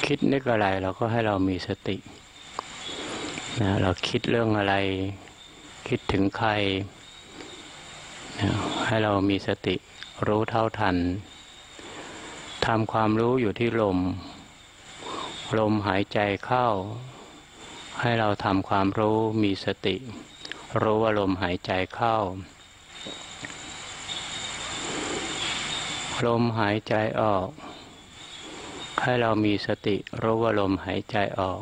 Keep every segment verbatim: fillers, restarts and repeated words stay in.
คิดนึกอะไรเราก็ให้เรามีสตินะเราคิดเรื่องอะไรคิดถึงใครนะให้เรามีสติรู้เท่าทันทำความรู้อยู่ที่ลมลมหายใจเข้าให้เราทำความรู้มีสติรู้ว่าลมหายใจเข้าลมหายใจออกให้เรามีสติรู้ว่าลมหายใจออก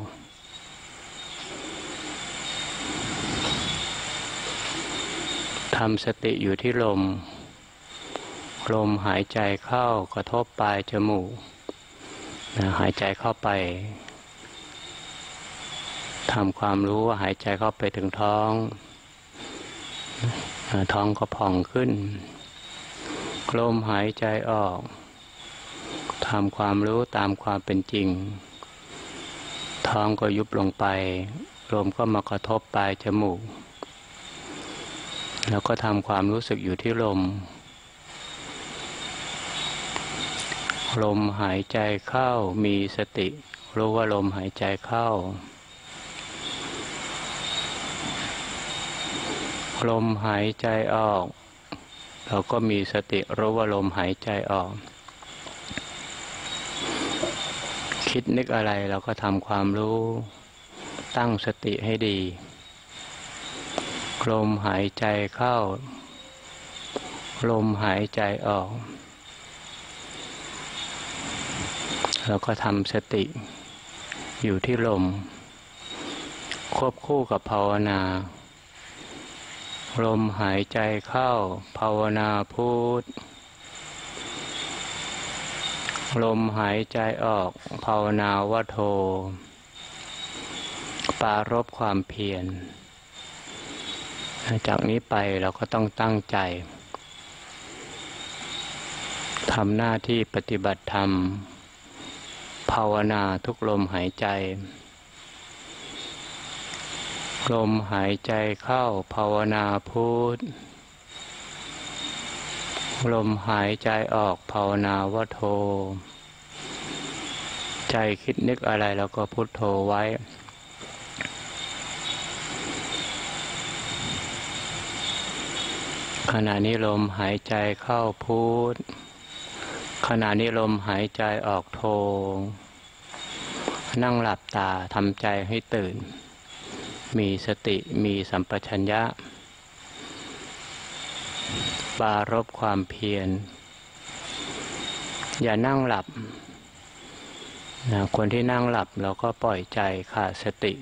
ทำสติอยู่ที่ลมลมหายใจเข้ากระทบปลายจมูกนะหายใจเข้าไปทำความรู้ว่าหายใจเข้าไปถึงท้องท้องก็พองขึ้นลมหายใจออกทำความรู้ตามความเป็นจริงท้องก็ยุบลงไปลมก็มากระทบปลายจมูกแล้วก็ทำความรู้สึกอยู่ที่ลมลมหายใจเข้ามีสติรู้ว่าลมหายใจเข้าลมหายใจออกเราก็มีสติรู้ว่าลมหายใจออกคิดนึกอะไรเราก็ทำความรู้ตั้งสติให้ดีลมหายใจเข้าลมหายใจออกเราก็ทำสติอยู่ที่ลมควบคู่กับภาวนาลมหายใจเข้าภาวนาพุทลมหายใจออกภาวนาวโทปรารภความเพียรจากนี้ไปเราก็ต้องตั้งใจทำหน้าที่ปฏิบัติธรรมภาวนาทุกลมหายใจลมหายใจเข้าภาวนาพุทลมหายใจออกภาวนาวโทใจคิดนึกอะไรเราก็พุทโธไว้ขณะนี้ลมหายใจเข้าพุทขณะนี้ลมหายใจออกโทนั่งหลับตาทำใจให้ตื่นมีสติมีสัมปชัญญะปรารภความเพียรอย่านั่งหลับนะคนที่นั่งหลับเราก็ปล่อยใจขาดสติ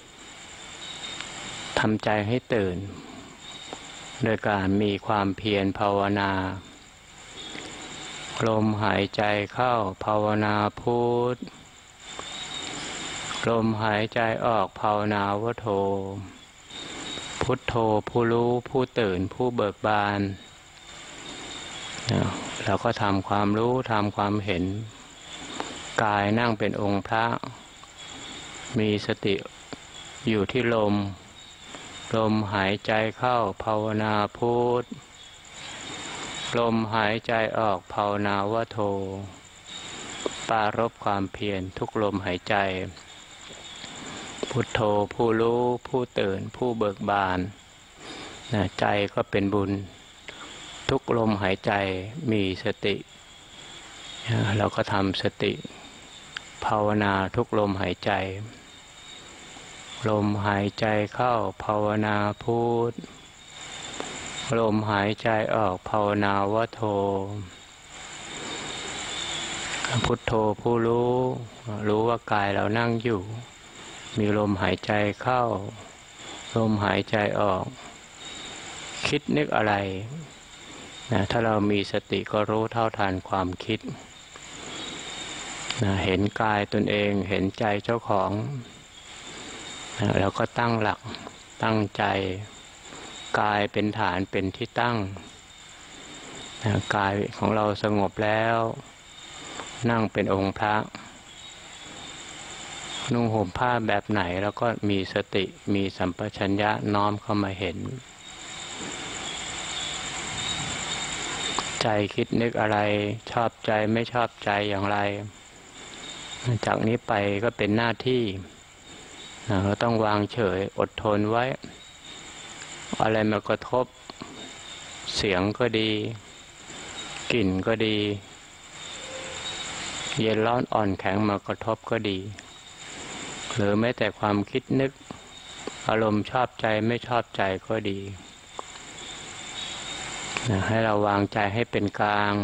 ทำใจให้ตื่นโดยการมีความเพียรภาวนาลมหายใจเข้าภาวนาพุทลมหายใจออกภาวนาวโทพุทโธผู้รู้ผู้ตื่นผู้เบิกบานเราก็ทำความรู้ทำความเห็นกายนั่งเป็นองค์พระมีสติอยู่ที่ลมลมหายใจเข้าภาวนาพุทลมหายใจออกภาวนาวโทปรารภความเพียรทุกลมหายใจพุทโธผู้รู้ผู้ตื่นผู้เบิกบานนะใจก็เป็นบุญทุกลมหายใจมีสติเราก็ทำสติภาวนาทุกลมหายใจลมหายใจเข้าภาวนาพุทลมหายใจออกภาวนาวโทพุทโธผู้รู้รู้ว่ากายเรานั่งอยู่มีลมหายใจเข้าลมหายใจออกคิดนึกอะไรนะถ้าเรามีสติก็รู้เท่าทันความคิดนะเห็นกายตนเองเห็นใจเจ้าของนะแล้วก็ตั้งหลักตั้งใจกายเป็นฐานเป็นที่ตั้งนะกายของเราสงบแล้วนั่งเป็นองค์พระนุ่งห่มผ้าแบบไหนแล้วก็มีสติมีสัมปชัญญะน้อมเข้ามาเห็นใจคิดนึกอะไรชอบใจไม่ชอบใจอย่างไรจากนี้ไปก็เป็นหน้าที่เราต้องวางเฉยอดทนไว้อะไรมากระทบเสียงก็ดีกลิ่นก็ดีเย็นร้อนอ่อนแข็งมากระทบก็ดีหรือแม้แต่ความคิดนึกอารมณ์ชอบใจไม่ชอบใจก็ดีให้เราวางใจให้เป็นกลาง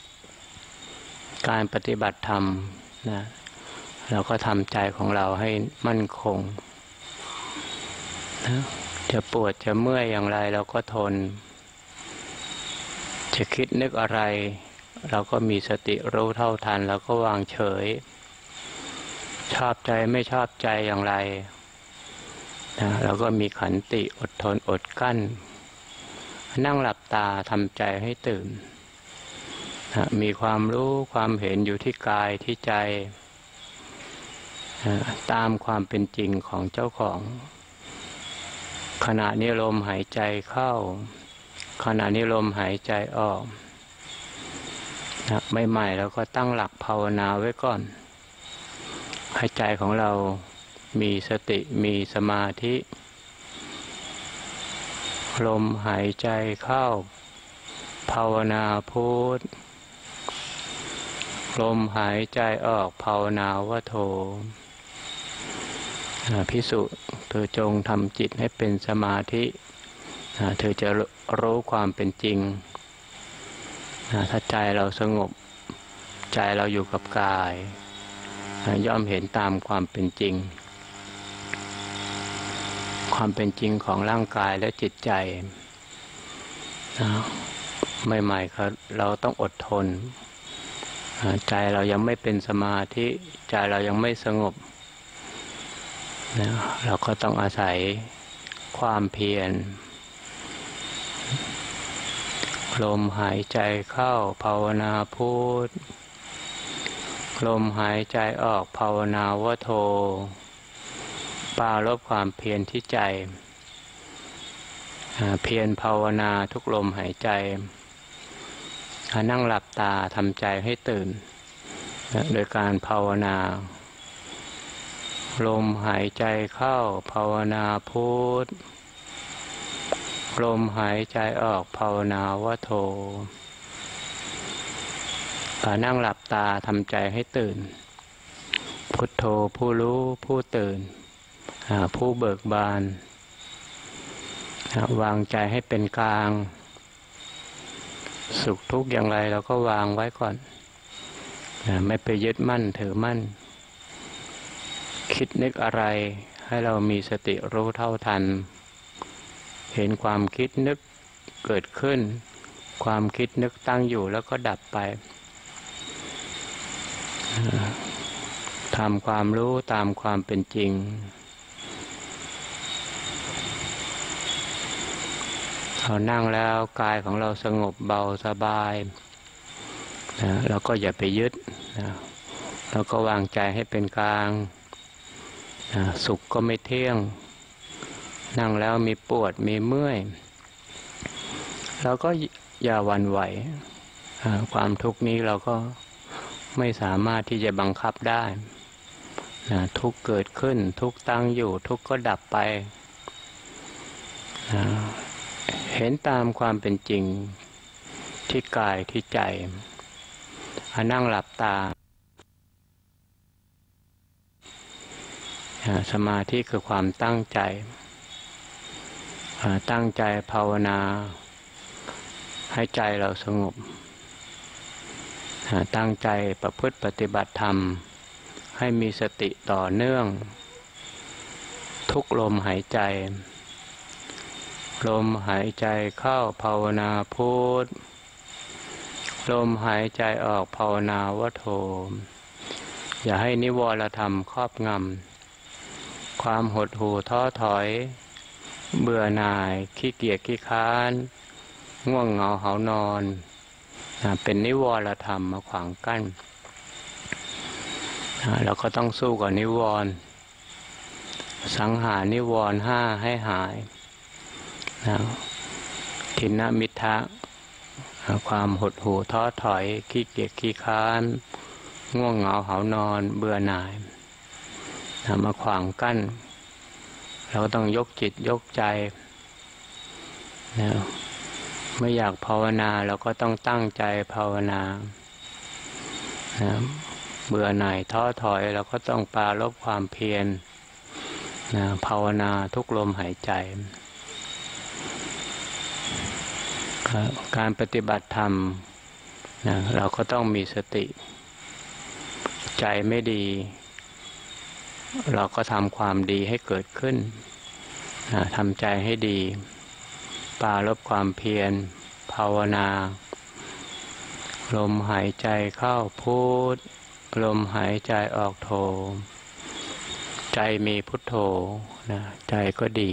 การปฏิบัติธรรมนะเราก็ทำใจของเราให้มั่นคงนะจะปวดจะเมื่อยอย่างไรเราก็ทนจะคิดนึกอะไรเราก็มีสติรู้เท่าทันเราก็วางเฉยชอบใจไม่ชอบใจอย่างไรนะเราก็มีขันติอดทนอดกั้นนั่งหลับตาทำใจให้ตื่นนะมีความรู้ความเห็นอยู่ที่กายที่ใจนะตามความเป็นจริงของเจ้าของขณะนี้ลมหายใจเข้าขณะนี้ลมหายใจออกนะใหม่ๆเราก็ตั้งหลักภาวนาไว้ก่อนให้ใจของเรามีสติมีสมาธิลมหายใจเข้าภาวนาพุทลมหายใจออกภาวนาวโธภิกษุเธอจงทำจิตให้เป็นสมาธิเธอจะรู้ความเป็นจริงถ้าใจเราสงบใจเราอยู่กับกายย่อมเห็นตามความเป็นจริงความเป็นจริงของร่างกายและจิตใจใหม่ๆครับเราต้องอดทนใจเรายังไม่เป็นสมาธิใจเรายังไม่สงบเราก็ต้องอาศัยความเพียรลมหายใจเข้าภาวนาพุทลมหายใจออกภาวนาวโธปราลบความเพียรที่ใจเพียรภาวนาทุกลมหายใจนั่งหลับตาทำใจให้ตื่นโดยการภาวนาลมหายใจเข้าภาวนาพุทลมหายใจออกภาวนาวโธนั่งหลับตาทำใจให้ตื่นพุทโธผู้รู้ผู้ตื่นผู้เบิกบานวางใจให้เป็นกลางสุขทุกข์อย่างไรเราก็วางไว้ก่อนไม่ไปยึดมั่นถือมั่นคิดนึกอะไรให้เรามีสติรู้เท่าทันเห็นความคิดนึกเกิดขึ้นความคิดนึกตั้งอยู่แล้วก็ดับไปทำความรู้ตามความเป็นจริงเรานั่งแล้วกายของเราสงบเบาสบายนะเราก็อย่าไปยึดนะเราก็วางใจให้เป็นกลางนะสุขก็ไม่เที่ยงนั่งแล้วมีปวดมีเมื่อยเราก็อย่าหวั่นไหวความทุกข์นี้เราก็ไม่สามารถที่จะบังคับได้นะทุกข์เกิดขึ้นทุกข์ตั้งอยู่ทุกข์ก็ดับไปนะเห็นตามความเป็นจริงที่กายที่ใจนั่งหลับตาสมาธิคือความตั้งใจตั้งใจภาวนาให้ใจเราสงบตั้งใจประพฤติปฏิบัติธรรมให้มีสติต่อเนื่องทุกลมหายใจลมหายใจเข้าภาวนาพุทลมหายใจออกภาวนาวโธอย่าให้นิวรธรรมครอบงำความหดหู่ท้อถอยเบื่อหน่ายขี้เกียจขี้ค้านง่วงเหงาหานอนเป็นนิวรธรรมมาขวางกั้นเราก็ต้องสู้กับนิวรณ์สังหารนิวรณ์ห้าให้หายทินมิทธะความหดหู่ท้อถอยขี้เกียจขี้ค้านง่วงเหงาหานอนเบื่อหน่ายมาขวางกั้นเราก็ต้องยกจิตยกใจนะไม่อยากภาวนาเราก็ต้องตั้งใจภาวนานะเบื่อหน่ายท้อถอยเราก็ต้องปรารภความเพียรนะภาวนาทุกลมหายใจการปฏิบัติธรรมนะเราก็ต้องมีสติใจไม่ดีเราก็ทำความดีให้เกิดขึ้นนะทำใจให้ดีปรารภความเพียรภาวนาลมหายใจเข้าพุทลมหายใจออกโทใจมีพุทโธนะใจก็ดี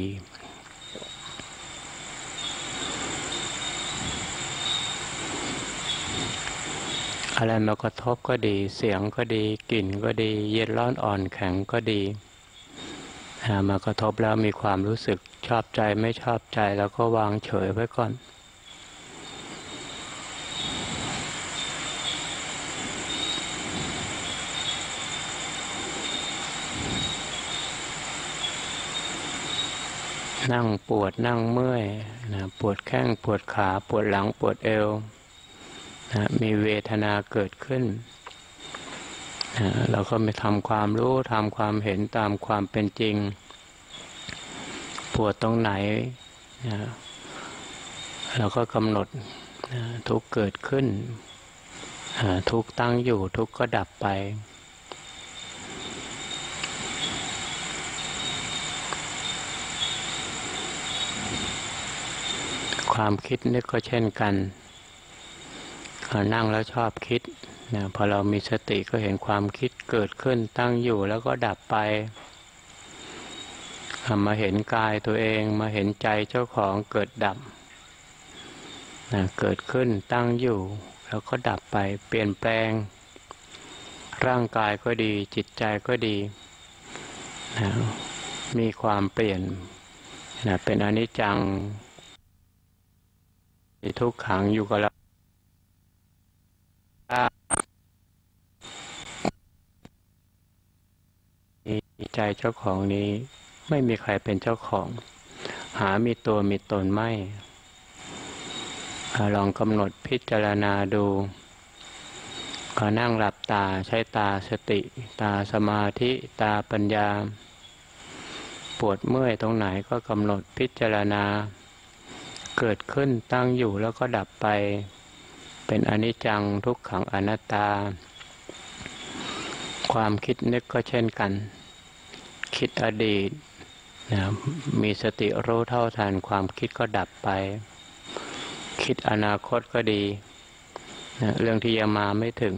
อะไรมากระทบก็ดีเสียงก็ดีกลิ่นก็ดีเย็นร้อนอ่อนแข็งก็ดีมากระทบแล้วมีความรู้สึกชอบใจไม่ชอบใจแล้วก็วางเฉยไว้ก่อนนั่งปวดนั่งเมื่อยนะปวดแข้งปวดขาปวดหลังปวดเอวนะมีเวทนาเกิดขึ้นนะเราก็ไปทำความรู้ทำความเห็นตามความเป็นจริงปวดตรงไหนนะเราก็กำหนดนะทุกเกิดขึ้นนะทุกตั้งอยู่ทุกก็ดับไปความคิดนี่ก็เช่นกันนั่งแล้วชอบคิดนะพอเรามีสติก็เห็นความคิดเกิดขึ้นตั้งอยู่แล้วก็ดับไปมาเห็นกายตัวเองมาเห็นใจเจ้าของเกิดดับนะเกิดขึ้นตั้งอยู่แล้วก็ดับไปเปลี่ยนแปลงร่างกายก็ดีจิตใจก็ดีนะมีความเปลี่ยนนะเป็นอนิจจังทุกขังอยู่กับเราใจเจ้าของนี้ไม่มีใครเป็นเจ้าของหามีตัวมีตนไม่ลองกำหนดพิจารณาดูก็นั่งหลับตาใช้ตาสติตาสมาธิตาปัญญาปวดเมื่อยตรงไหนก็กำหนดพิจารณาเกิดขึ้นตั้งอยู่แล้วก็ดับไปเป็นอนิจจังทุกขังอนัตตาความคิดนึกก็เช่นกันคิดอดีตนะมีสติรู้เท่าทันความคิดก็ดับไปคิดอนาคตก็ดีนะเรื่องที่ยังมาไม่ถึง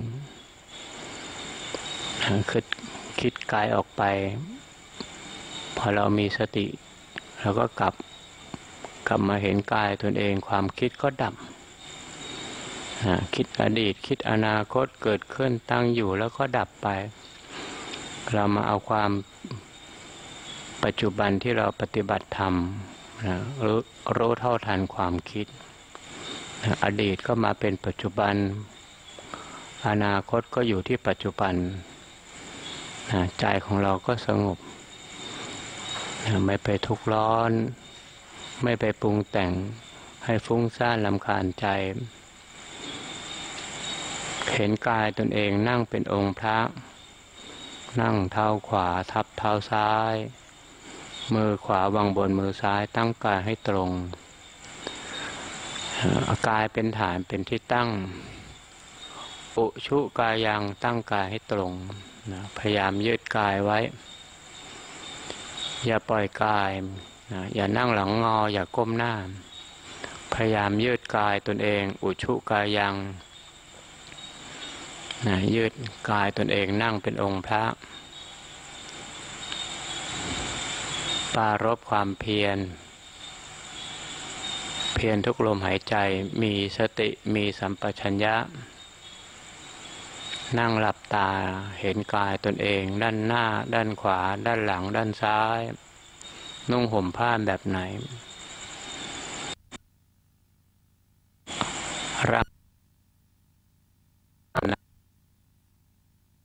นะคิดคิดกายออกไปพอเรามีสติเราก็กลับกลับมาเห็นกายตนเองความคิดก็ดับนะคิดอดีตคิดอนาคตเกิดขึ้นตั้งอยู่แล้วก็ดับไปเรามาเอาความปัจจุบันที่เราปฏิบัติธรรมนะรู้รู้เท่าทันความคิดนะอดีตก็มาเป็นปัจจุบันอนาคตก็อยู่ที่ปัจจุบันนะใจของเราก็สงบนะไม่ไปทุกข์ร้อนไม่ไปปรุงแต่งให้ฟุ้งซ่านรำคาญใจเห็นกายตนเองนั่งเป็นองค์พระนั่งเท้าขวาทับเท้าซ้ายมือขวาวางบนมือซ้ายตั้งกายให้ตรงกายเป็นฐานเป็นที่ตั้งอุชุกายังตั้งกายให้ตรงนะพยายามยืดกายไว้อย่าปล่อยกายนะอย่านั่งหลังงออย่าก้มหน้าพยายามยืดกายตนเองอุชุกายังนะยืดกายตนเองนั่งเป็นองค์พระปรารภความเพียรเพียรทุกลมหายใจมีสติมีสัมปชัญญะนั่งหลับตาเห็นกายตนเองด้านหน้าด้านขวาด้านหลังด้านซ้ายนุ่งห่มผ้าแบบไหนร่าง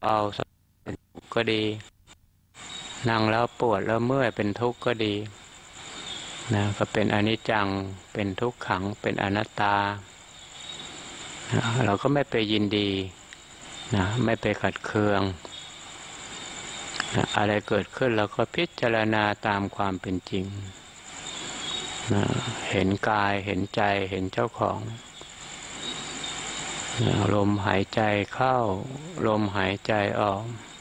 เอาเป็นทุกข์ก็ดีนั่งแล้วปวดแล้วเมื่อยเป็นทุกข์ก็ดีนะก็เป็นอนิจจังเป็นทุกขังเป็นอนัตตานะเราก็ไม่ไปยินดีนะไม่ไปขัดเคืองนะอะไรเกิดขึ้นเราก็พิจารณาตามความเป็นจริงนะเห็นกายเห็นใจเห็นเจ้าของนะลมหายใจเข้าลมหายใจออก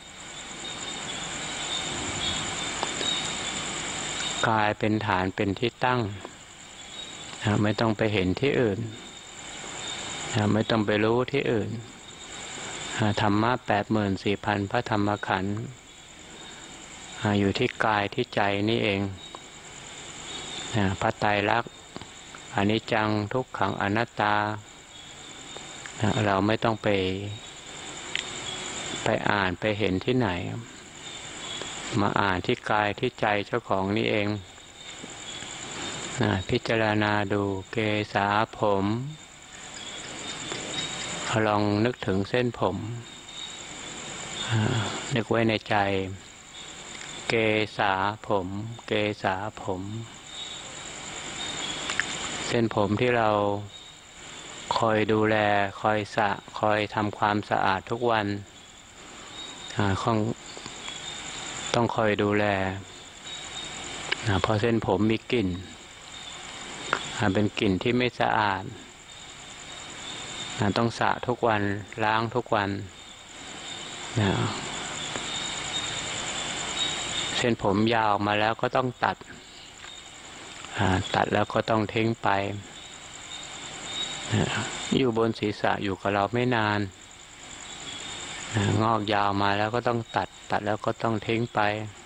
กายเป็นฐานเป็นที่ตั้งนะไม่ต้องไปเห็นที่อื่นนะไม่ต้องไปรู้ที่อื่นนะธรรมะแปดหมื่นสี่พันพระธรรมขันธ์นะอยู่ที่กายที่ใจนี่เองนะพระไตรลักษณ์อนิจจังทุกขังอนัตตานะเราไม่ต้องไปไปอ่านไปเห็นที่ไหนมาอ่านที่กายที่ใจเจ้าของนี่เองนะพิจารณาดูเกศาผมลองนึกถึงเส้นผมนึกไว้ในใจเกศาผมเกศาผมเส้นผมที่เราคอยดูแลคอยสระคอยทำความสะอาดทุกวันต้องต้องคอยดูแลนะเพราะเส้นผมมีกลิ่นเป็นกลิ่นที่ไม่สะอาดนะต้องสระทุกวันล้างทุกวันนะเส้นผมยาวมาแล้วก็ต้องตัดตัดแล้วก็ต้องทิ้งไปอยู่บนศีรษะอยู่กับเราไม่นานงอกยาวมาแล้วก็ต้องตัดตัดแล้วก็ต้องทิ้งไป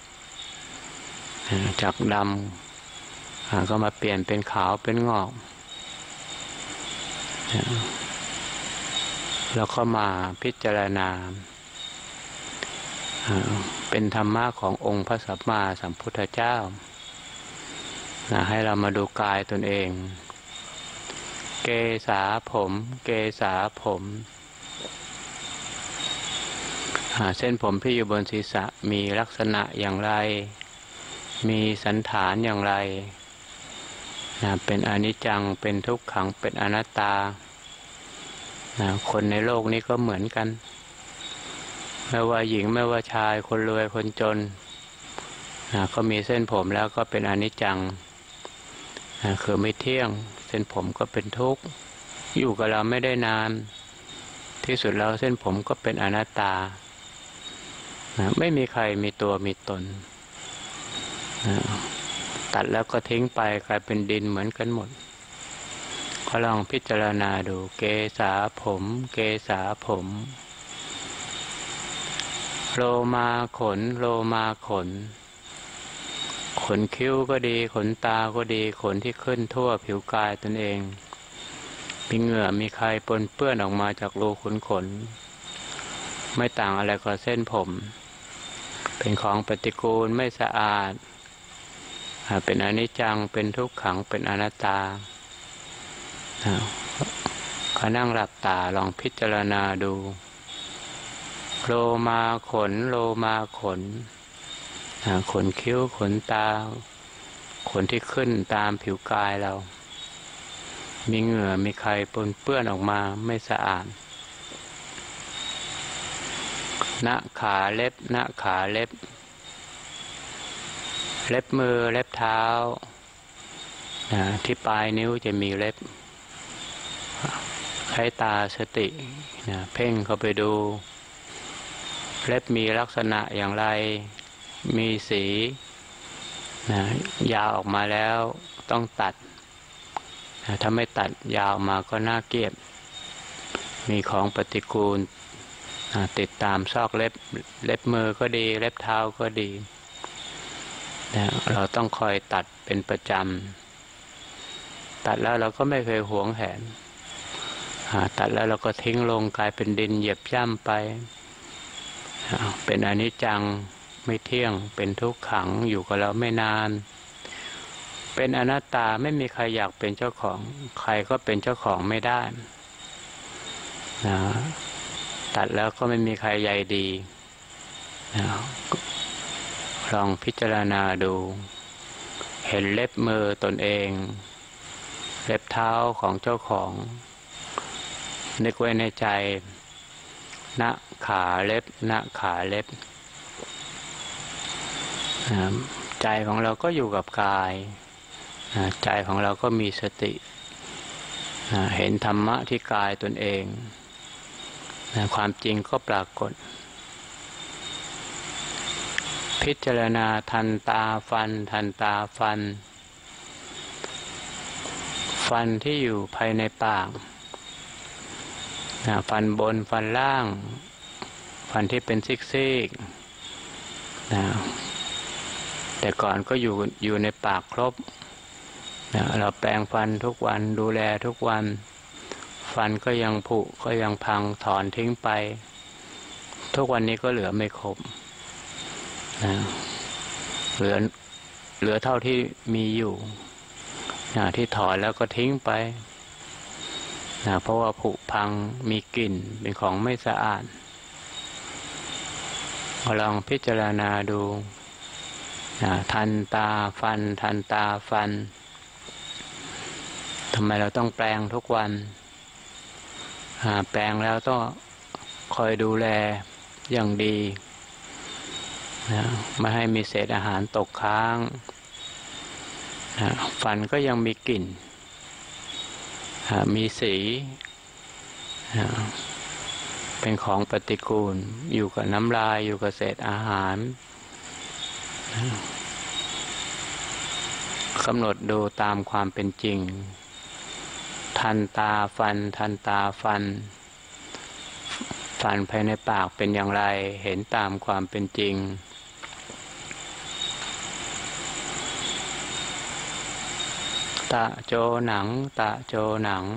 จากดำก็มาเปลี่ยนเป็นขาวเป็นงอกแล้วก็มาพิจารณาเป็นธรรมะขององค์พระสัมมาสัมพุทธเจ้าให้เรามาดูกายตนเองเกศาผมเกศาผมเส้นผมที่อยู่บนศีรษะมีลักษณะอย่างไรมีสันฐานอย่างไรนะเป็นอนิจจังเป็นทุกขังเป็นอนัตตานะคนในโลกนี้ก็เหมือนกันไม่ว่าหญิงไม่ว่าชายคนรวยคนจนนะก็มีเส้นผมแล้วก็เป็นอนิจจังนะคือไม่เที่ยงเส้นผมก็เป็นทุกข์อยู่กับเราไม่ได้นานที่สุดแล้วเส้นผมก็เป็นอนัตตานะไม่มีใครมีตัวมีตนนะตัดแล้วก็ทิ้งไปกลายเป็นดินเหมือนกันหมดก็ลองพิจารณาดูเกศาผมเกศาผมโลมาขนโลมาขนขนคิ้วก็ดีขนตาก็ดีขนที่ขึ้นทั่วผิวกายตนเองมีเหงื่อมีไขปนเปื้อนออกมาจากรูขุมขนไม่ต่างอะไรกับเส้นผมเป็นของปฏิกูลไม่สะอาดเป็นอนิจจังเป็นทุกขังเป็นอนัตตาก็นั่งหลับตาลองพิจารณาดูโลมาขนโลมาขนขนคิ้วขนตาขนที่ขึ้นตามผิวกายเรามีเหงื่อมีไขปนเปื้อนออกมาไม่สะอาดหน้าขาเล็บหน้าขาเล็บเล็บมือเล็บเท้าที่ปลายนิ้วจะมีเล็บใช้ตาสติเพ่งเข้าไปดูเล็บมีลักษณะอย่างไรมีสีนะยาวออกมาแล้วต้องตัดนะถ้าไม่ตัดยาวมาก็น่าเกลียดมีของปฏิกูลนะติดตามซอกเล็บเล็บมือก็ดีเล็บเท้าก็ดีนะเราต้องคอยตัดเป็นประจำตัดแล้วเราก็ไม่เคยหวงแหนตัดแล้วเราก็ทิ้งลงกลายเป็นดินเหยียบย่ำไปเป็นอนิจจังไม่เที่ยงเป็นทุกขังอยู่กับเราไม่นานเป็นอนัตตาไม่มีใครอยากเป็นเจ้าของใครก็เป็นเจ้าของไม่ได้นะตัดแล้วก็ไม่มีใครใยดีนะลองพิจารณาดูเห็นเล็บมือตนเองเล็บเท้าของเจ้าของนึกไว้ในใจณขาเล็บณขาเล็บใจของเราก็อยู่กับกายใจของเราก็มีสติเห็นธรรมะที่กายตนเองความจริงก็ปรากฏพิจารณาทันตาฟันทันตาฟันฟันที่อยู่ภายในปากฟันบนฟันล่างฟันที่เป็นซิกๆนะแต่ก่อนก็อยู่อยู่ในปากครบนะเราแปรงฟันทุกวันดูแลทุกวันฟันก็ยังผุก็ยังพังถอนทิ้งไปทุกวันนี้ก็เหลือไม่ครบนะเหลือเหลือเท่าที่มีอยู่นะที่ถอนแล้วก็ทิ้งไปนะเพราะว่าผุพังมีกลิ่นเป็นของไม่สะอาดลองพิจารณาดูนะทันตาฟันทันตาฟันทำไมเราต้องแปรงทุกวันแปรงแล้วต้องคอยดูแลอย่างดีนะไม่ให้มีเศษอาหารตกค้างนะฟันก็ยังมีกลิ่นมีสีนะเป็นของปฏิกูลอยู่กับน้ำลายอยู่กับเศษอาหารนะกำหนดดูตามความเป็นจริงทันตาฟันทันตาฟันฟันภายในปากเป็นอย่างไรเห็นตามความเป็นจริงตะโจหนังตะโจหนัง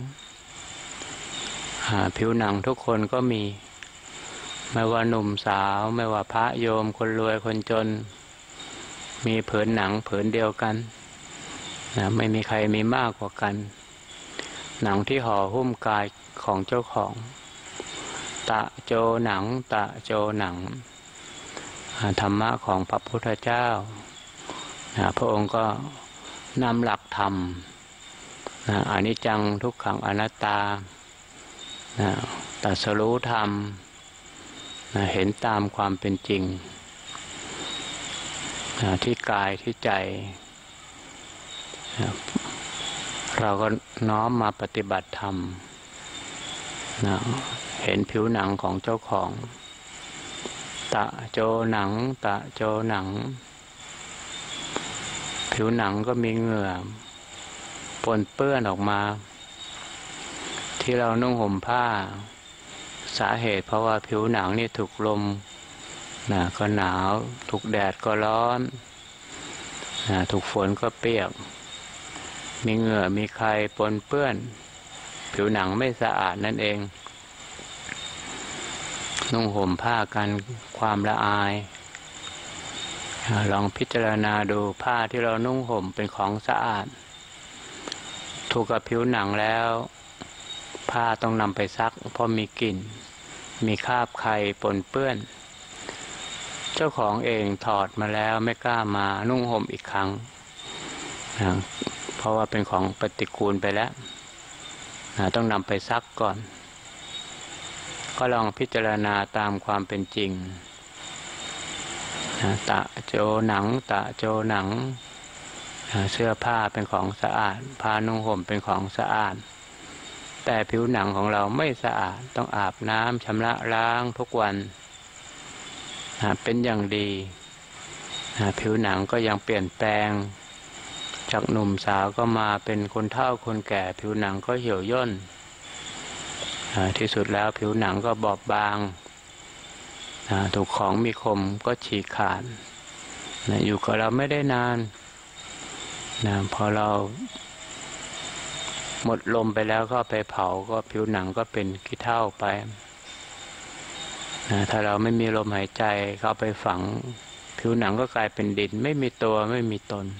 ผิวหนังทุกคนก็มีไม่ว่าหนุ่มสาวไม่ว่าพระโยมคนรวยคนจนมีผืนหนังผืนเดียวกันนะไม่มีใครมีมากกว่ากันหนังที่ห่อหุ้มกายของเจ้าของตะโจหนังตะโจหนังธรรมะของพระพุทธเจ้านะพระองค์ก็นำหลักธรรมนะอนิจจังทุกขังอนัตตานะตรัสรู้ธรรมนะเห็นตามความเป็นจริงนะที่กายที่ใจนะเราก็น้อมมาปฏิบัติธรรมนะเห็นผิวหนังของเจ้าของตะโจหนังตะโจหนังผิวหนังก็มีเหงื่อปนเปื้อนออกมาที่เรานุ่งห่มผ้าสาเหตุเพราะว่าผิวหนังนี่ถูกลมนะก็หนาวถูกแดดก็ร้อนนะถูกฝนก็เปียกมีเหงื่อมีไข้ปนเปื้อนผิวหนังไม่สะอาดนั่นเองนุ่งห่มผ้ากันความละอายลองพิจารณาดูผ้าที่เรานุ่งห่มเป็นของสะอาดถูกกับผิวหนังแล้วผ้าต้องนำไปซักเพราะมีกลิ่นมีคราบไข่ปนเปื้อนเจ้าของเองถอดมาแล้วไม่กล้ามานุ่งห่มอีกครั้งนะเพราะว่าเป็นของปฏิกูลไปแล้วนะต้องนำไปซักก่อนก็ลองพิจารณาตามความเป็นจริงนะตะโจหนังตะโจหนังนะเสื้อผ้าเป็นของสะอาดผ้านุ่งห่มเป็นของสะอาดแต่ผิวหนังของเราไม่สะอาดต้องอาบน้ำชำระล้างทุกวันนะเป็นอย่างดีนะผิวหนังก็ยังเปลี่ยนแปลงจากหนุ่มสาวก็มาเป็นคนเฒ่าคนแก่ผิวหนังก็เหี่ยวย่นที่สุดแล้วผิวหนังก็บอบบางถูกของมีคมก็ฉีกขาดอยู่กับเราไม่ได้นานนะพอเราหมดลมไปแล้วก็ไปเผาก็ผิวหนังก็เป็นขี้เถ้าไปนะถ้าเราไม่มีลมหายใจเข้าไปฝังผิวหนังก็กลายเป็นดินไม่มีตัวไม่มีตน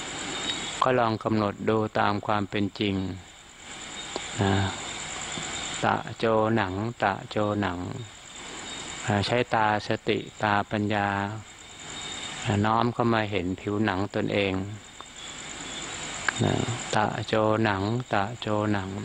ก็ลองกำหนดดูตามความเป็นจริงนะตะโจหนังตะโจหนังใช้ตาสติตาปัญญาน้อมเข้ามาเห็นผิวหนังตนเองตะโจหนังตะโจหนัง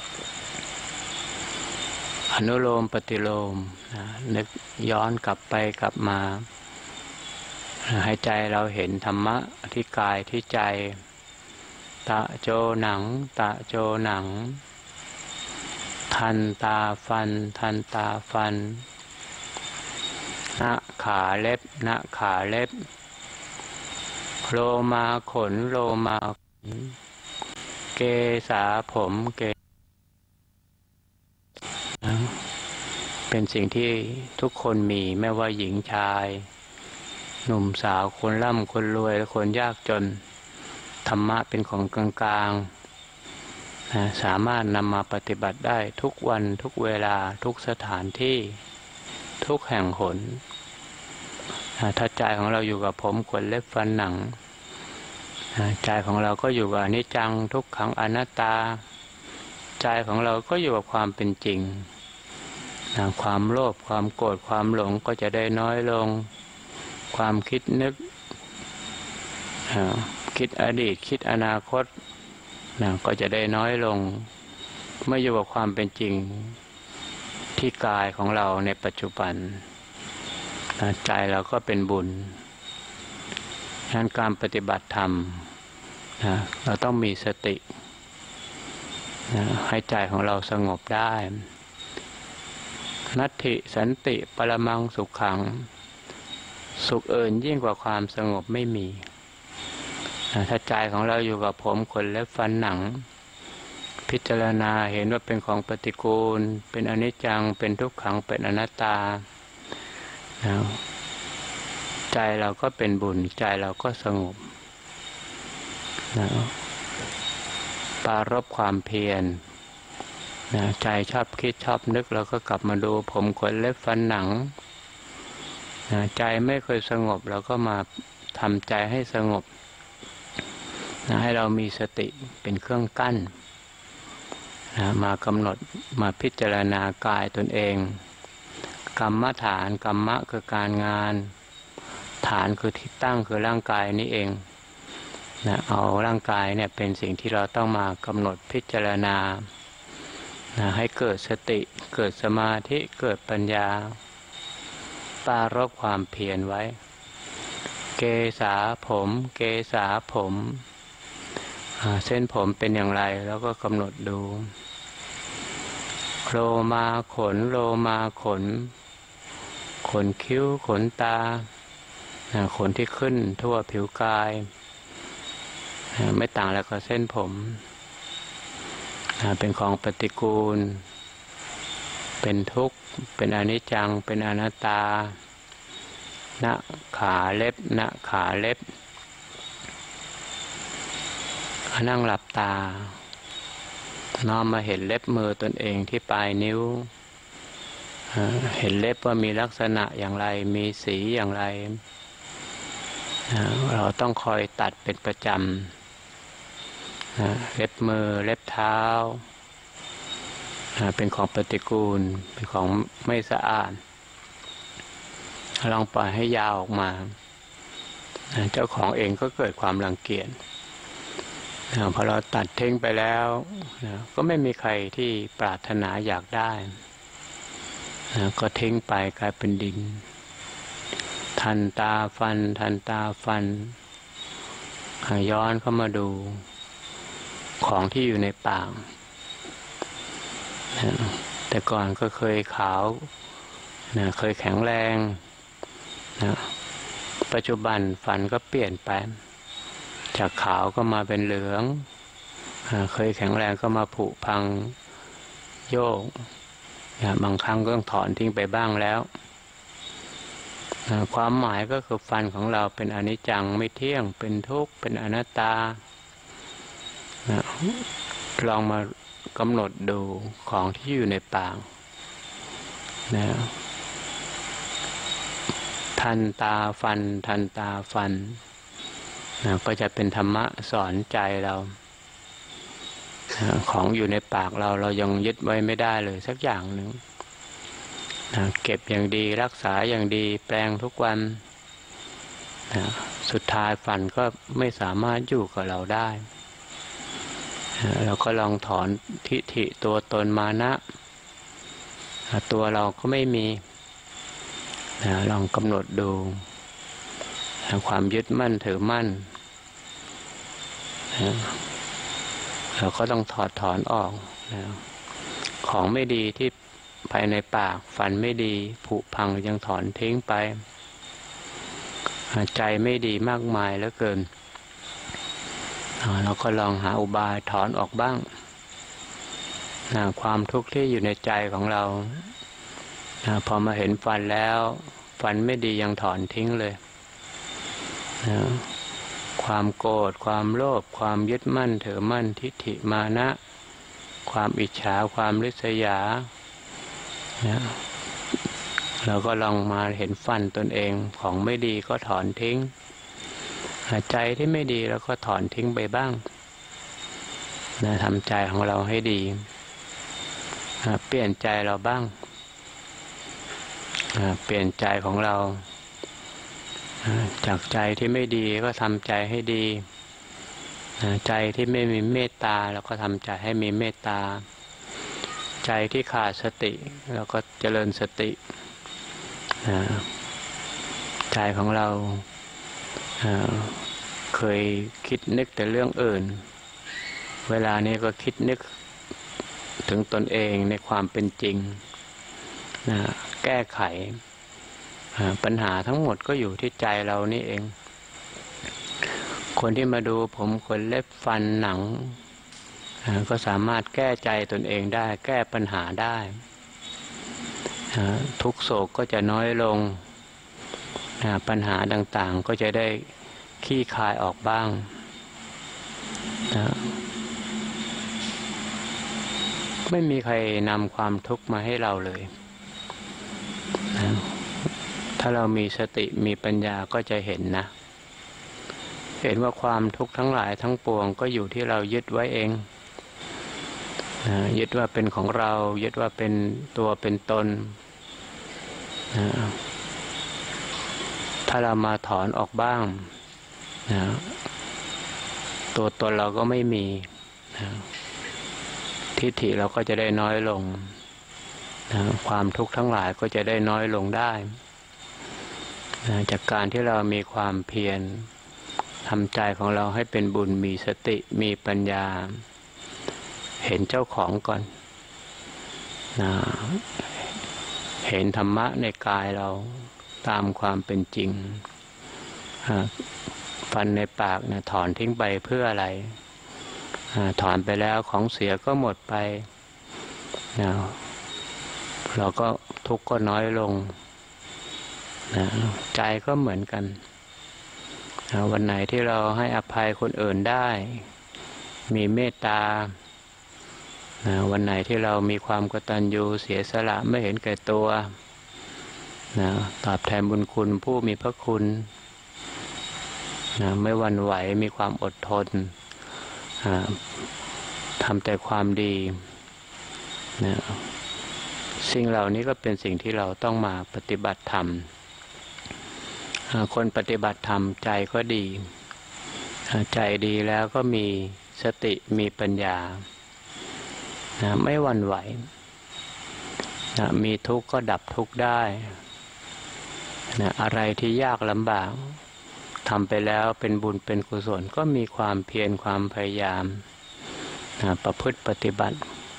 อนุโลมปฏิโลมนึกย้อนกลับไปกลับมาให้ใจเราเห็นธรรมะที่กายที่ใจตะโจหนังตะโจหนังทันตาฟันทันตาฟันณขาเล็บณขาเล็บโลมาขนโลมาขนเกสาผมเกเป็นสิ่งที่ทุกคนมีไม่ว่าหญิงชายหนุ่มสาวคนร่ำคนรวยและคนยากจนธรรมะเป็นของกลางๆนะสามารถนำมาปฏิบัติได้ทุกวันทุกเวลาทุกสถานที่ทุกแห่งหนนะถ้าใจของเราอยู่กับผมขนเล็บฟันหนังนะใจของเราก็อยู่กับอนิจจังทุกขังอนัตตาใจของเราก็อยู่กับความเป็นจริงนะความโลภความโกรธความหลงก็จะได้น้อยลงความคิดนึกคิดอดีตคิดอนาคตนะก็จะได้น้อยลงเมื่ออยู่กับความเป็นจริงที่กายของเราในปัจจุบันนะใจเราก็เป็นบุญฉะนั้นการปฏิบัติธรรมนะเราต้องมีสตินะให้ใจของเราสงบได้นัตถิสันติปรมังสุขขังสุขอื่นยิ่งกว่าความสงบไม่มีถ้าใจของเราอยู่กับผมขนเล็บฟันหนังพิจารณาเห็นว่าเป็นของปฏิกูลเป็นอนิจจังเป็นทุกขังเป็นอนัตตาใจเราก็เป็นบุญใจเราก็สงบปรารภความเพียรใจชอบคิดชอบนึกเราก็กลับมาดูผมขนเล็บฟันหนังใจไม่เคยสงบเราก็มาทำใจให้สงบให้เรามีสติเป็นเครื่องกั้นมากำหนดมาพิจารณากายตนเองกรรมฐานกรรมะคือการงานฐานคือที่ตั้งคือร่างกายนี้เองนะเอาร่างกายเนี่ยเป็นสิ่งที่เราต้องมากำหนดพิจารณานะให้เกิดสติเกิดสมาธิเกิดปัญญาปรารภความเพียรไว้เกษาผมเกษาผมเส้นผมเป็นอย่างไรแล้วก็กำหนดดูโลมาขนโลมาขนขนคิ้วขนตาขนที่ขึ้นทั่วผิวกายไม่ต่างแล้วก็เส้นผมเป็นของปฏิกูลเป็นทุกข์เป็นอนิจจังเป็นอนัตตาณขาเล็บณขาเล็บนั่งหลับตาน้อมมาเห็นเล็บมือตนเองที่ปลายนิ้วเห็นเล็บว่ามีลักษณะอย่างไรมีสีอย่างไรเราต้องคอยตัดเป็นประจำเล็บมือเล็บเท้าเป็นของปฏิกูลเป็นของไม่สะอาดลองปล่อยให้ยาวออกมาเจ้าของเองก็เกิดความรังเกียจพอเราตัดทิ้งไปแล้วก็ไม่มีใครที่ปรารถนาอยากได้ก็ทิ้งไปกลายเป็นดินทันตาฟันทันตาฟันย้อนเข้ามาดูของที่อยู่ในปากแต่ก่อนก็เคยขาวนะเคยแข็งแรงนะปัจจุบันฟันก็เปลี่ยนไปจากขาวก็มาเป็นเหลืองเคยแข็งแรงก็มาผุพังโยกนะบางครั้งก็ต้องถอนทิ้งไปบ้างแล้วนะความหมายก็คือฟันของเราเป็นอนิจจังไม่เที่ยงเป็นทุกข์เป็นอนัตตานะลองมากำหนดดูของที่อยู่ในปากนะทันตาฟันทันตาฟันนะก็จะเป็นธรรมะสอนใจเรานะของอยู่ในปากเราเรายังยึดไว้ไม่ได้เลยสักอย่างหนึ่งนะเก็บอย่างดีรักษาอย่างดีแปลงทุกวันนะสุดท้ายฟันก็ไม่สามารถอยู่กับเราได้นะเราก็ลองถอนทิฏฐิตัวตนมานะนะตัวเราก็ไม่มีนะลองกำหนดดูนะความยึดมั่นถือมั่นนะเราก็ต้องถอดถอนออกนะของไม่ดีที่ภายในปากฟันไม่ดีผุพังยังถอนทิ้งไปใจไม่ดีมากมายเหลือเกินเราก็ลองหาอุบายถอนออกบ้างนะความทุกข์ที่อยู่ในใจของเรานะพอมาเห็นฟันแล้วฟันไม่ดียังถอนทิ้งเลยนะความโกรธความโลภความยึดมั่นถือมั่นทิฏฐิมานะความอิจฉาความริษยานะเราก็ลองมาเห็นฟันตนเองของไม่ดีก็ถอนทิ้งใจที่ไม่ดีเราก็ถอนทิ้งไปบ้างนะทำใจของเราให้ดีนะเปลี่ยนใจเราบ้างนะเปลี่ยนใจของเราจากใจที่ไม่ดีก็ทำใจให้ดีใจที่ไม่มีเมตตาเราก็ทำใจให้มีเมตตาใจที่ขาดสติเราก็เจริญสติใจของเราเคยคิดนึกแต่เรื่องอื่นเวลานี้ก็คิดนึกถึงตนเองในความเป็นจริงแก้ไขปัญหาทั้งหมดก็อยู่ที่ใจเรานี่เองคนที่มาดูผมขนเล็บฟันหนังก็สามารถแก้ใจตนเองได้แก้ปัญหาได้ทุกโศกก็จะน้อยลงปัญหาต่างๆก็จะได้คลี่คลายออกบ้างไม่มีใครนำความทุกข์มาให้เราเลยถ้าเรามีสติมีปัญญาก็จะเห็นนะเห็นว่าความทุกข์ทั้งหลายทั้งปวงก็อยู่ที่เรายึดไว้เองนะยึดว่าเป็นของเรายึดว่าเป็นตัวเป็นตนนะถ้าเรามาถอนออกบ้างนะตัวตนเราก็ไม่มีนะทิฏฐิเราก็จะได้น้อยลงนะความทุกข์ทั้งหลายก็จะได้น้อยลงได้นะจากการที่เรามีความเพียรทำใจของเราให้เป็นบุญมีสติมีปัญญาเห็นเจ้าของก่อนนะเห็นธรรมะในกายเราตามความเป็นจริงฟันในปากนะถอนทิ้งไปเพื่ออะไรถอนไปแล้วของเสียก็หมดไปนะเราก็ทุกข์ก็น้อยลงนะใจก็เหมือนกันนะวันไหนที่เราให้อภัยคนอื่นได้มีเมตตานะวันไหนที่เรามีความกตัญญูเสียสละไม่เห็นแก่ตัวนะตอบแทนบุญคุณผู้มีพระคุณนะไม่หวั่นไหวมีความอดทนนะทำแต่ความดีนะสิ่งเหล่านี้ก็เป็นสิ่งที่เราต้องมาปฏิบัติธรรมคนปฏิบัติธรรมใจก็ดีใจดีแล้วก็มีสติมีปัญญานะไม่หวั่นไหวนะมีทุกข์ก็ดับทุกข์ได้นะอะไรที่ยากลำบากทำไปแล้วเป็นบุญเป็นกุศลก็มีความเพียรความพยายามนะประพฤติปฏิบัติ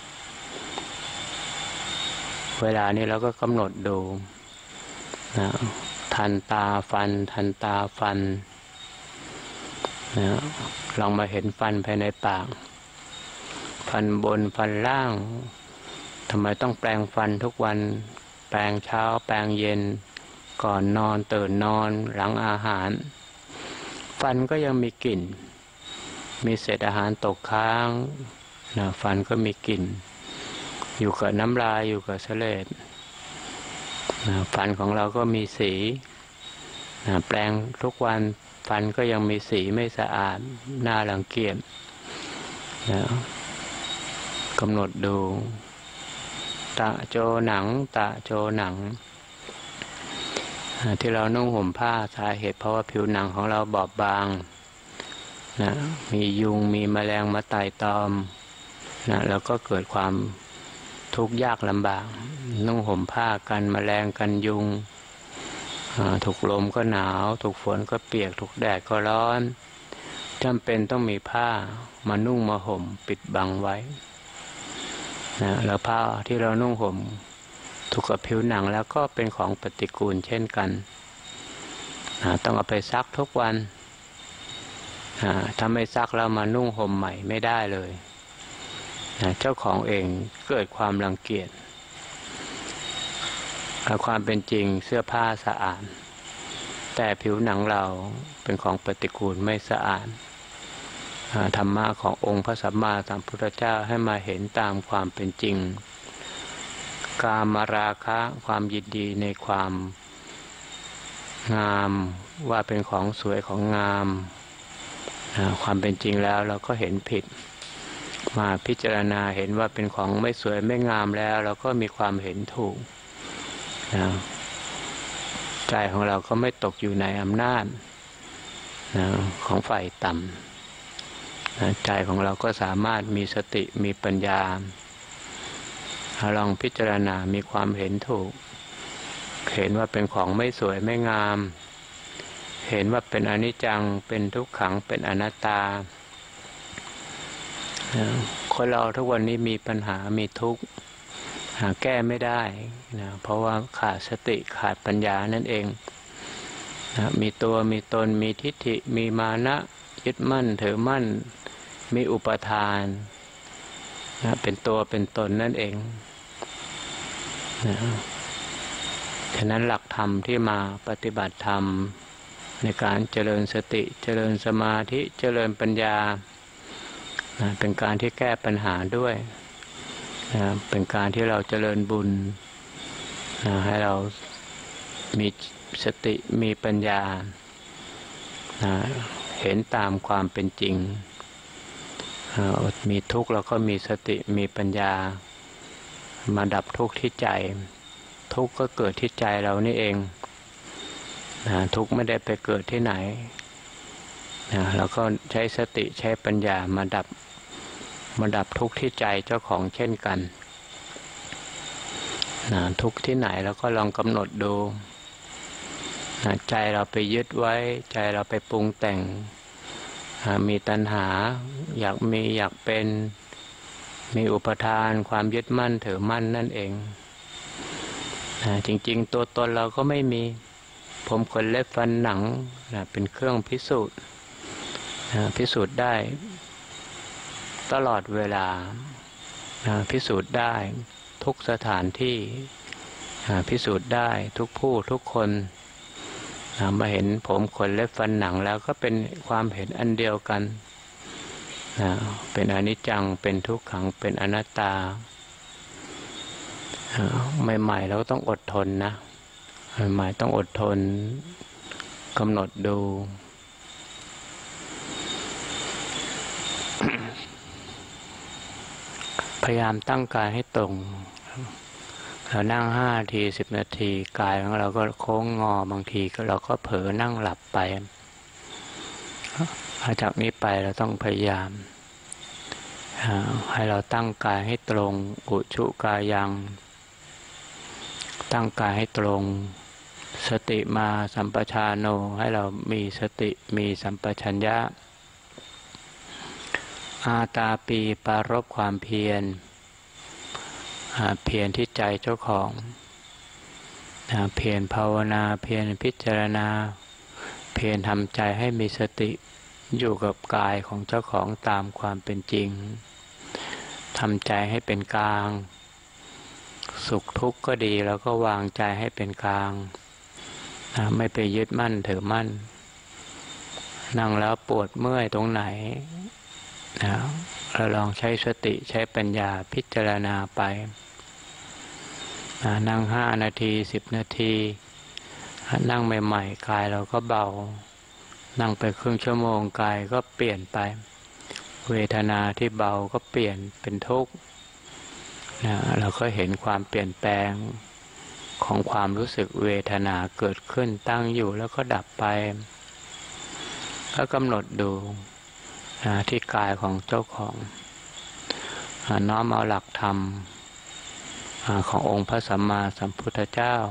เวลานี้เราก็กำหนดดูนะทันตาฟันทันตาฟันนะลองมาเห็นฟันภายในปากฟันบนฟันล่างทำไมต้องแปรงฟันทุกวันแปรงเช้าแปรงเย็นก่อนนอนตื่นนอนหลังอาหารฟันก็ยังมีกลิ่นมีเศษอาหารตกค้างนะฟันก็มีกลิ่นอยู่กับน้ำลายอยู่กับเสลดนะฟันของเราก็มีสีนะแปรงทุกวันฟันก็ยังมีสีไม่สะอาดน่ารังเกียจนะกำหนดดูตะโจหนังตะโจหนังที่เรานุ่งห่มผ้าสาเหตุเพราะว่าผิวหนังของเราบอบบางนะมียุงมีแมลงมาไต่ตอมนะแล้วก็เกิดความทุกข์ยากลำบากนุ่งห่มผ้ากันแมลงกันยุงถูกลมก็หนาวถูกฝนก็เปียกถูกแดดก็ร้อนจำเป็นต้องมีผ้ามานุ่งมาห่มปิดบังไว้นะแล้วผ้าที่เรานุ่งห่มถูกกับผิวหนังแล้วก็เป็นของปฏิกูลเช่นกันนะต้องเอาไปซักทุกวันนะถ้าไม่ซักแล้วมานุ่งห่มใหม่ไม่ได้เลยนะเจ้าของเองเกิดความรังเกียจความเป็นจริงเสื้อผ้าสะอาดแต่ผิวหนังเราเป็นของปฏิกูลไม่สะอาดธรรมะขององค์พระสัมมาสัมพุทธเจ้าให้มาเห็นตามความเป็นจริงกามราคะความยินดีในความงามว่าเป็นของสวยของงามความเป็นจริงแล้วเราก็เห็นผิดมาพิจารณาเห็นว่าเป็นของไม่สวยไม่งามแล้วเราก็มีความเห็นถูกนะใจของเราก็ไม่ตกอยู่ในอำนาจนะของฝ่ายต่ำนะใจของเราก็สามารถมีสติมีปัญญาลองพิจารณามีความเห็นถูกเห็นว่าเป็นของไม่สวยไม่งามเห็นว่าเป็นอนิจจังเป็นทุกขังเป็นอนัตตาคนเราทุกวันนี้มีปัญหามีทุกข์หาแก้ไม่ได้นะเพราะว่าขาดสติขาดปัญญานั่นเองนะมีตัวมีตนมีทิฏฐิมีมานะยึดมั่นถือมั่นมีอุปทานนะเป็นตัวเป็นตนนั่นเองนะฉะนั้นหลักธรรมที่มาปฏิบัติธรรมในการเจริญสติเจริญสมาธิเจริญปัญญานะเป็นการที่แก้ปัญหาด้วยนะเป็นการที่เราเจริญบุญนะให้เรามีสติมีปัญญานะเห็นตามความเป็นจริงนะมีทุกข์เราก็มีสติมีปัญญามาดับทุกข์ที่ใจทุกข์ก็เกิดที่ใจเรานี่เองนะทุกข์ไม่ได้ไปเกิดที่ไหนนะเราก็ใช้สติใช้ปัญญามาดับมาดับทุกข์ที่ใจเจ้าของเช่นกันนะทุกข์ที่ไหนเราก็ลองกำหนดดูนะใจเราไปยึดไว้ใจเราไปปรุงแต่งนะมีตัณหาอยากมีอยากเป็นมีอุปทานความยึดมั่นถือมั่นนั่นเองนะจริงๆตัวตนเราก็ไม่มีผมขนเล็บฟันหนังนะเป็นเครื่องพิสูจน์นะพิสูจน์ได้ตลอดเวลานะพิสูจน์ได้ทุกสถานที่นะพิสูจน์ได้ทุกผู้ทุกคนนะมาเห็นผมขนเล็บฟันหนังแล้วก็เป็นความเห็นอันเดียวกันนะเป็นอนิจจังเป็นทุกขังเป็นอนัตตาใหม่ๆเราต้องอดทนนะใหม่ๆต้องอดทนกำหนดดู พยายามตั้งกายให้ตรงเรานั่งห้านาทีสิบนาทีกายของเราก็โค้งงอบางทีเราก็เผลอนั่งหลับไปจากนี้ไปเราต้องพยายามให้เราตั้งกายให้ตรงอุชุกายังตั้งกายให้ตรงสติมาสัมปชานโนให้เรามีสติมีสัมปชัญญะอาตาปีปารภความเพียรเพียรที่ใจเจ้าของเพียรภาวนาเพียรพิจารณาเพียรทำใจให้มีสติอยู่กับกายของเจ้าของตามความเป็นจริงทำใจให้เป็นกลางสุขทุกข์ก็ดีแล้วก็วางใจให้เป็นกลางไม่ไปยึดมั่นถือมั่นนั่งแล้วปวดเมื่อยตรงไหนนะเราลองใช้สติใช้ปัญญาพิจารณาไปนะนั่งห้านาทีสิบนาทีนั่งใหม่ๆกายเราก็เบานั่งไปครึ่งชั่วโมงกายก็เปลี่ยนไปเวทนาที่เบาก็เปลี่ยนเป็นทุกข์นะเราก็เห็นความเปลี่ยนแปลงของความรู้สึกเวทนาเกิดขึ้นตั้งอยู่แล้วก็ดับไปก็กำหนดดูนะที่กายของเจ้าของน้อมเอาหลักธรรมขององค์พระสัมมาสัมพุทธเจ้า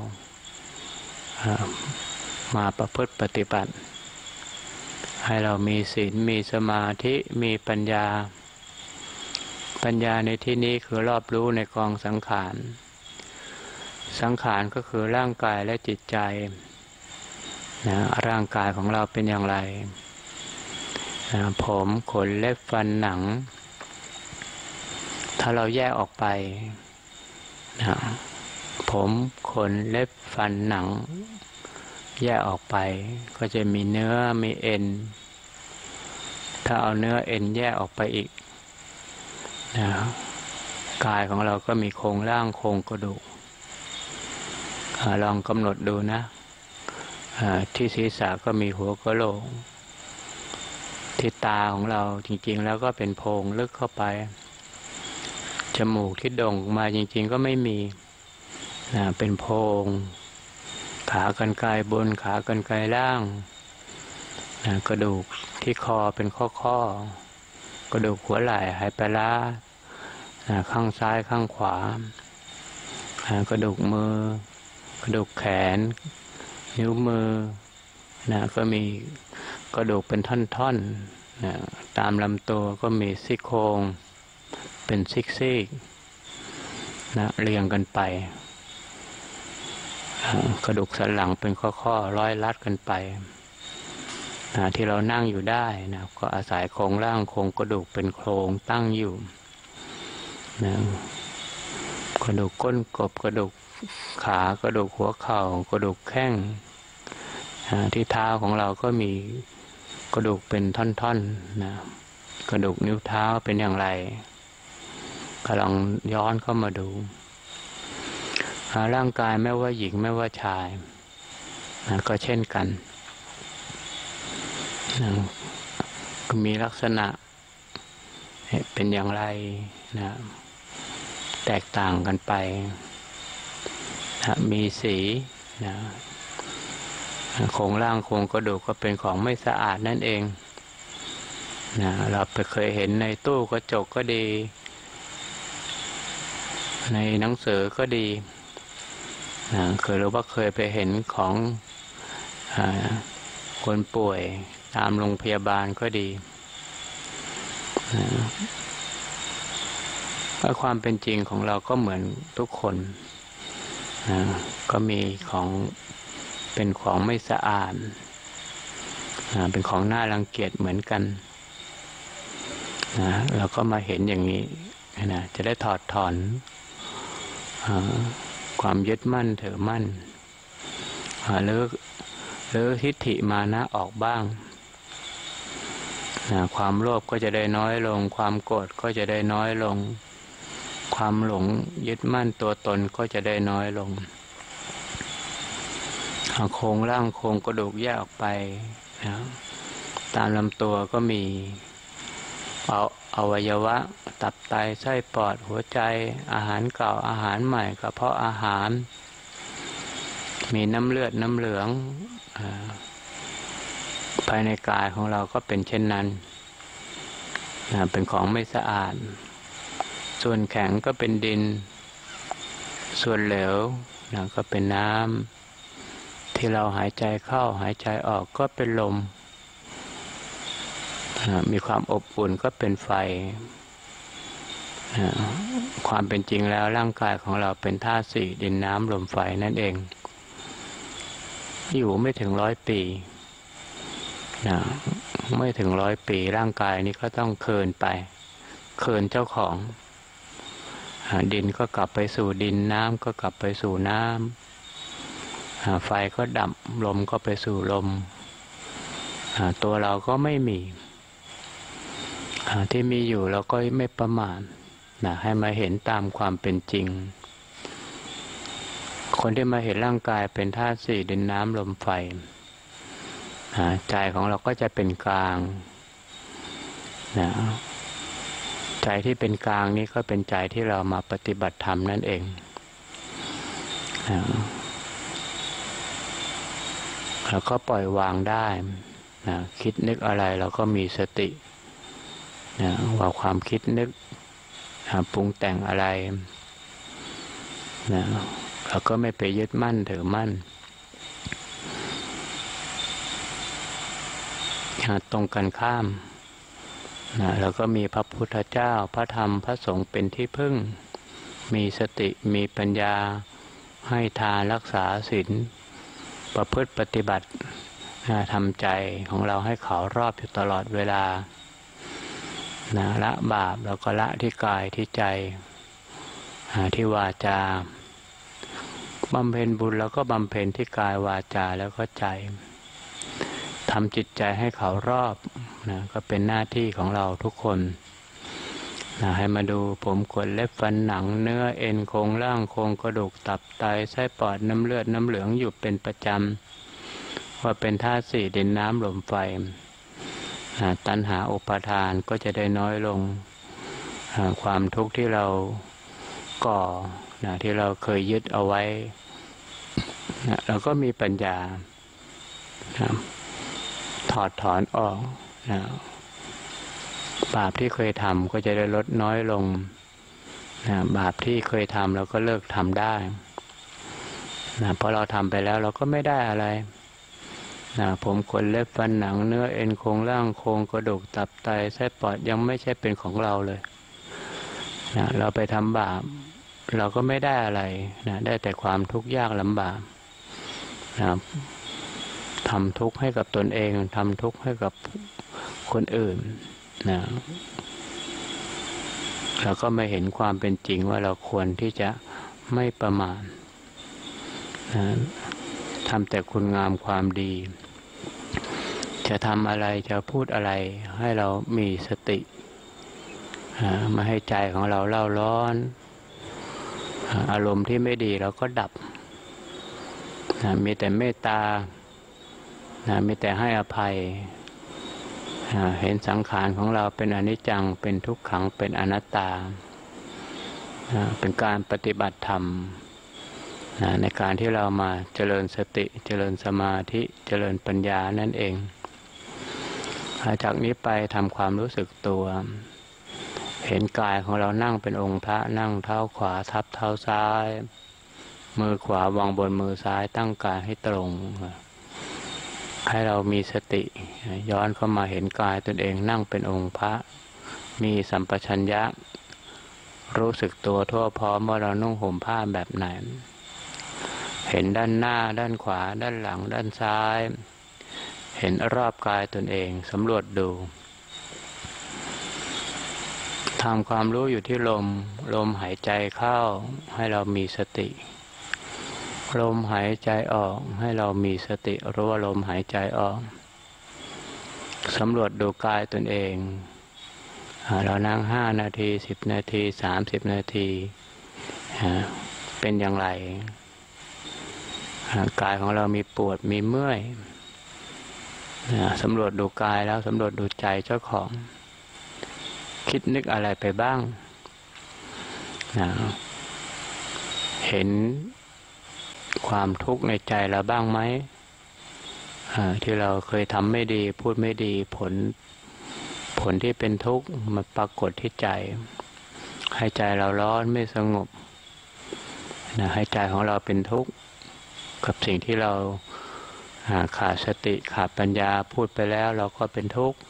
มาประพฤติปฏิบัติให้เรามีศีลมีสมาธิมีปัญญาปัญญาในที่นี้คือรอบรู้ในกองสังขารสังขารก็คือร่างกายและจิตใจนะร่างกายของเราเป็นอย่างไรนะผมขนเล็บฟันหนังถ้าเราแยกออกไปนะผมขนเล็บฟันหนังแยกออกไปก็จะมีเนื้อมีเอ็นถ้าเอาเนื้อเอ็นแยกออกไปอีกนะกายของเราก็มีโครงร่างโครงกระดูกลองกำหนดดูนะที่ศีรษะก็มีหัวกะโหลกที่ตาของเราจริงๆแล้วก็เป็นโพรงลึกเข้าไปจมูกที่โด่งมาจริงๆก็ไม่มีนะเป็นโพรงขากรรไกรบนขากรรไกรล่างนะกระดูกที่คอเป็นข้อๆกระดูกหัวไหล่ไหปลาร้านะข้างซ้ายข้างขวานะกระดูกมือกระดูกแขนนิ้วมือนะก็มีกระดูกเป็นท่อนๆนะตามลำตัวก็มีซี่โครงเป็นซิกๆนะเรียงกันไปกระดูกสันหลังเป็นข้อๆร้อยลัดกันไปนะที่เรานั่งอยู่ได้นะก็อาศัยโครงร่างโครงกระดูกเป็นโครงตั้งอยู่นะกระดูกก้นกบกระดูกขากระดูกหัวเข่ากระดูกแข้งที่เท้าของเราก็มีกระดูกเป็นท่อนๆนะกระดูกนิ้วเท้าเป็นอย่างไรกำลังย้อนเข้ามาดูร่างกายไม่ว่าหญิงไม่ว่าชายนะก็เช่นกันนะก็มีลักษณะเป็นอย่างไรนะแตกต่างกันไปนะมีสีนะโครงร่างโครงกระดูกก็เป็นของไม่สะอาดนั่นเองนะเราไปเคยเห็นในตู้กระจกก็ดีในหนังสือก็ดีนะเคยรู้ว่าเคยไปเห็นของอ่าคนป่วยตามโรงพยาบาลก็ดีนะว่าความเป็นจริงของเราก็เหมือนทุกคนนะก็มีของเป็นของไม่สะอาดนะเป็นของน่ารังเกียจเหมือนกันนะเราก็มาเห็นอย่างนี้นะจะได้ถอดถอนความยึดมั่นถือมั่นหรือหรือทิฏฐิมานะออกบ้างนะความโลภก็จะได้น้อยลงความโกรธก็จะได้น้อยลงความหลงยึดมั่นตัวตนก็จะได้น้อยลงโครงร่างโครงกระดูกแยกออกไปนะตามลำตัวก็มีเอาอวัยวะตับไตไส้ปอดหัวใจอาหารเก่าอาหารใหม่กระเพาะอาหารมีน้ำเลือดน้ำเหลืองภายในกายของเราก็เป็นเช่นนั้นนะเป็นของไม่สะอาดส่วนแข็งก็เป็นดินส่วนเหลวนะก็เป็นน้ำที่เราหายใจเข้าหายใจออกก็เป็นลมมีความอบอุ่นก็เป็นไฟความเป็นจริงแล้วร่างกายของเราเป็นธาตุสี่ดินน้ำลมไฟนั่นเองอยู่ไม่ถึงร้อยปีนะไม่ถึงร้อยปีร่างกายนี้ก็ต้องเคินไปเคินเจ้าของดินก็กลับไปสู่ดินน้ำก็กลับไปสู่น้ำไฟก็ดับลมก็ไปสู่ลมตัวเราก็ไม่มีที่มีอยู่เราก็ไม่ประมาทนะให้มาเห็นตามความเป็นจริงคนที่มาเห็นร่างกายเป็นธาตุสี่ดินน้ำลมไฟใจของเราก็จะเป็นกลางนะใจที่เป็นกลางนี้ก็เป็นใจที่เรามาปฏิบัติธรรมนั่นเองเราก็ปล่อยวางได้นะคิดนึกอะไรเราก็มีสตินะว่าความคิดนึกนะปรุงแต่งอะไรนะเราก็ไม่ไปยึดมั่นถือมั่นตรงกันข้ามนะเราก็มีพระพุทธเจ้าพระธรรมพระสงฆ์เป็นที่พึ่งมีสติมีปัญญาให้ทานรักษาศีลประพฤติปฏิบัตินะทำใจของเราให้เขารอบอยู่ตลอดเวลานะละบาปแล้วก็ละที่กายที่ใจที่วาจาบำเพ็ญบุญแล้วก็บำเพ็ญที่กายวาจาแล้วก็ใจทำจิตใจให้เขารอบนะก็เป็นหน้าที่ของเราทุกคนนะให้มาดูผมขนเล็บฟันหนังเนื้อเอ็นโครงร่างโครงกระดูกตับไตไส้ปอดน้ำเลือดน้ำเหลืองอยู่เป็นประจำว่าเป็นธาตุสี่ดินน้ำลมไฟนะตัณหาอุปาทานก็จะได้น้อยลงนะความทุกข์ที่เราก่อนะที่เราเคยยึดเอาไว้นะเราก็มีปัญญานะถอดถอนออกนะบาปที่เคยทำก็จะได้ลดน้อยลงนะบาปที่เคยทำเราก็เลิกทำได้นะพอเราทำไปแล้วเราก็ไม่ได้อะไรนะผมขนเล็บฟันหนังเนื้อเอ็นโครงร่างโครงกระดูกตับไตไส้ปอดยังไม่ใช่เป็นของเราเลยนะเราไปทำบาปเราก็ไม่ได้อะไรนะได้แต่ความทุกข์ยากลำบากนะทำทุกข์ให้กับตนเองทำทุกข์ให้กับคนอื่นนะเราก็ไม่เห็นความเป็นจริงว่าเราควรที่จะไม่ประมาทนะทำแต่คุณงามความดีจะทำอะไรจะพูดอะไรให้เรามีสติมาให้ใจของเราเล่าร้อนอารมณ์ที่ไม่ดีเราก็ดับนะมีแต่เมตตานะมีแต่ให้อภัยนะเห็นสังขารของเราเป็นอนิจจังเป็นทุกขังเป็นอนัตตานะเป็นการปฏิบัติธรรมนะในการที่เรามาเจริญสติเจริญสมาธิเจริญปัญญานั่นเองจากนี้ไปทำความรู้สึกตัวเห็นกายของเรานั่งเป็นองค์พระนั่งเท้าขวาทับเท้าซ้ายมือขวาวางบนมือซ้ายตั้งกายให้ตรงให้เรามีสติย้อนเข้ามาเห็นกายตนเองนั่งเป็นองค์พระมีสัมปชัญญะรู้สึกตัวทั่วพร้อมว่าเรานุ่งห่มผ้าแบบไหนเห็นด้านหน้าด้านขวาด้านหลังด้านซ้ายเห็นรอบกายตนเองสำรวจดูทำความรู้อยู่ที่ลมลมหายใจเข้าให้เรามีสติลมหายใจออกให้เรามีสติรู้ว่าลมหายใจออกสำรวจดูกายตนเองเรานั่งห้านาทีสิบนาทีสามสิบนาทีเป็นอย่างไรกายของเรามีปวดมีเมื่อยสำรวจดูกายแล้วสำรวจดูใจเจ้าของคิดนึกอะไรไปบ้างเห็นความทุกข์ในใจเราบ้างไหมที่เราเคยทำไม่ดีพูดไม่ดีผลผลที่เป็นทุกข์มาปรากฏที่ใจให้ใจเราร้อนไม่สงบให้ใจของเราเป็นทุกข์กับสิ่งที่เราขาดสติขาดปัญญาพูดไปแล้วเราก็เป็นทุกข์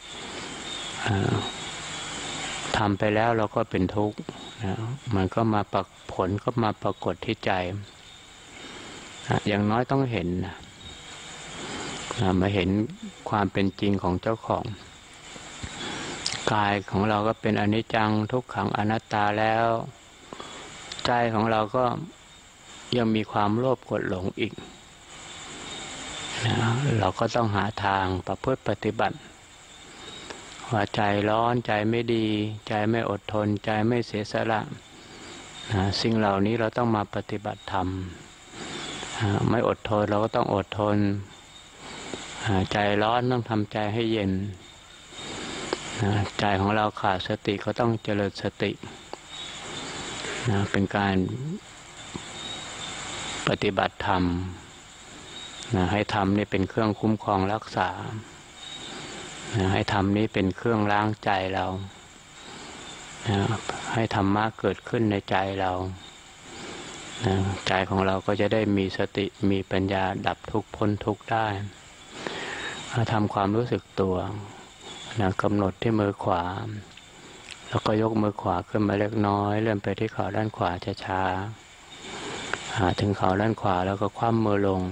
ทำไปแล้วเราก็เป็นทุกข์นะมันก็มาปรากฏผลก็มาปรากฏที่ใจอย่างน้อยต้องเห็นนะมาเห็นความเป็นจริงของเจ้าของกายของเราก็เป็นอนิจจังทุกขังอนัตตาแล้วใจของเราก็ยังมีความโลภโกรธหลงอีกนะเราก็ต้องหาทางประพฤติปฏิบัติว่าใจร้อนใจไม่ดีใจไม่อดทนใจไม่เสียสละนะสิ่งเหล่านี้เราต้องมาปฏิบัติธรรมไม่อดทนเราก็ต้องอดทนใจร้อนต้องทำใจให้เย็นนะใจของเราขาดสติก็ต้องเจริญสตินะเป็นการปฏิบัติธรรมนะให้ธรรมนี่เป็นเครื่องคุ้มครองรักษานะให้ธรรมนี้เป็นเครื่องล้างใจเรานะให้ธรรมะเกิดขึ้นในใจเรานะใจของเราก็จะได้มีสติมีปัญญาดับทุกข์พ้นทุกข์ได้ทำความรู้สึกตัวนะกำหนดที่มือขวาแล้วก็ยกมือขวาขึ้นมาเล็กน้อยเลื่อนไปที่ขาด้านขวาช้าๆหาถึงขาด้านขวาแล้วก็คว่ำมือลง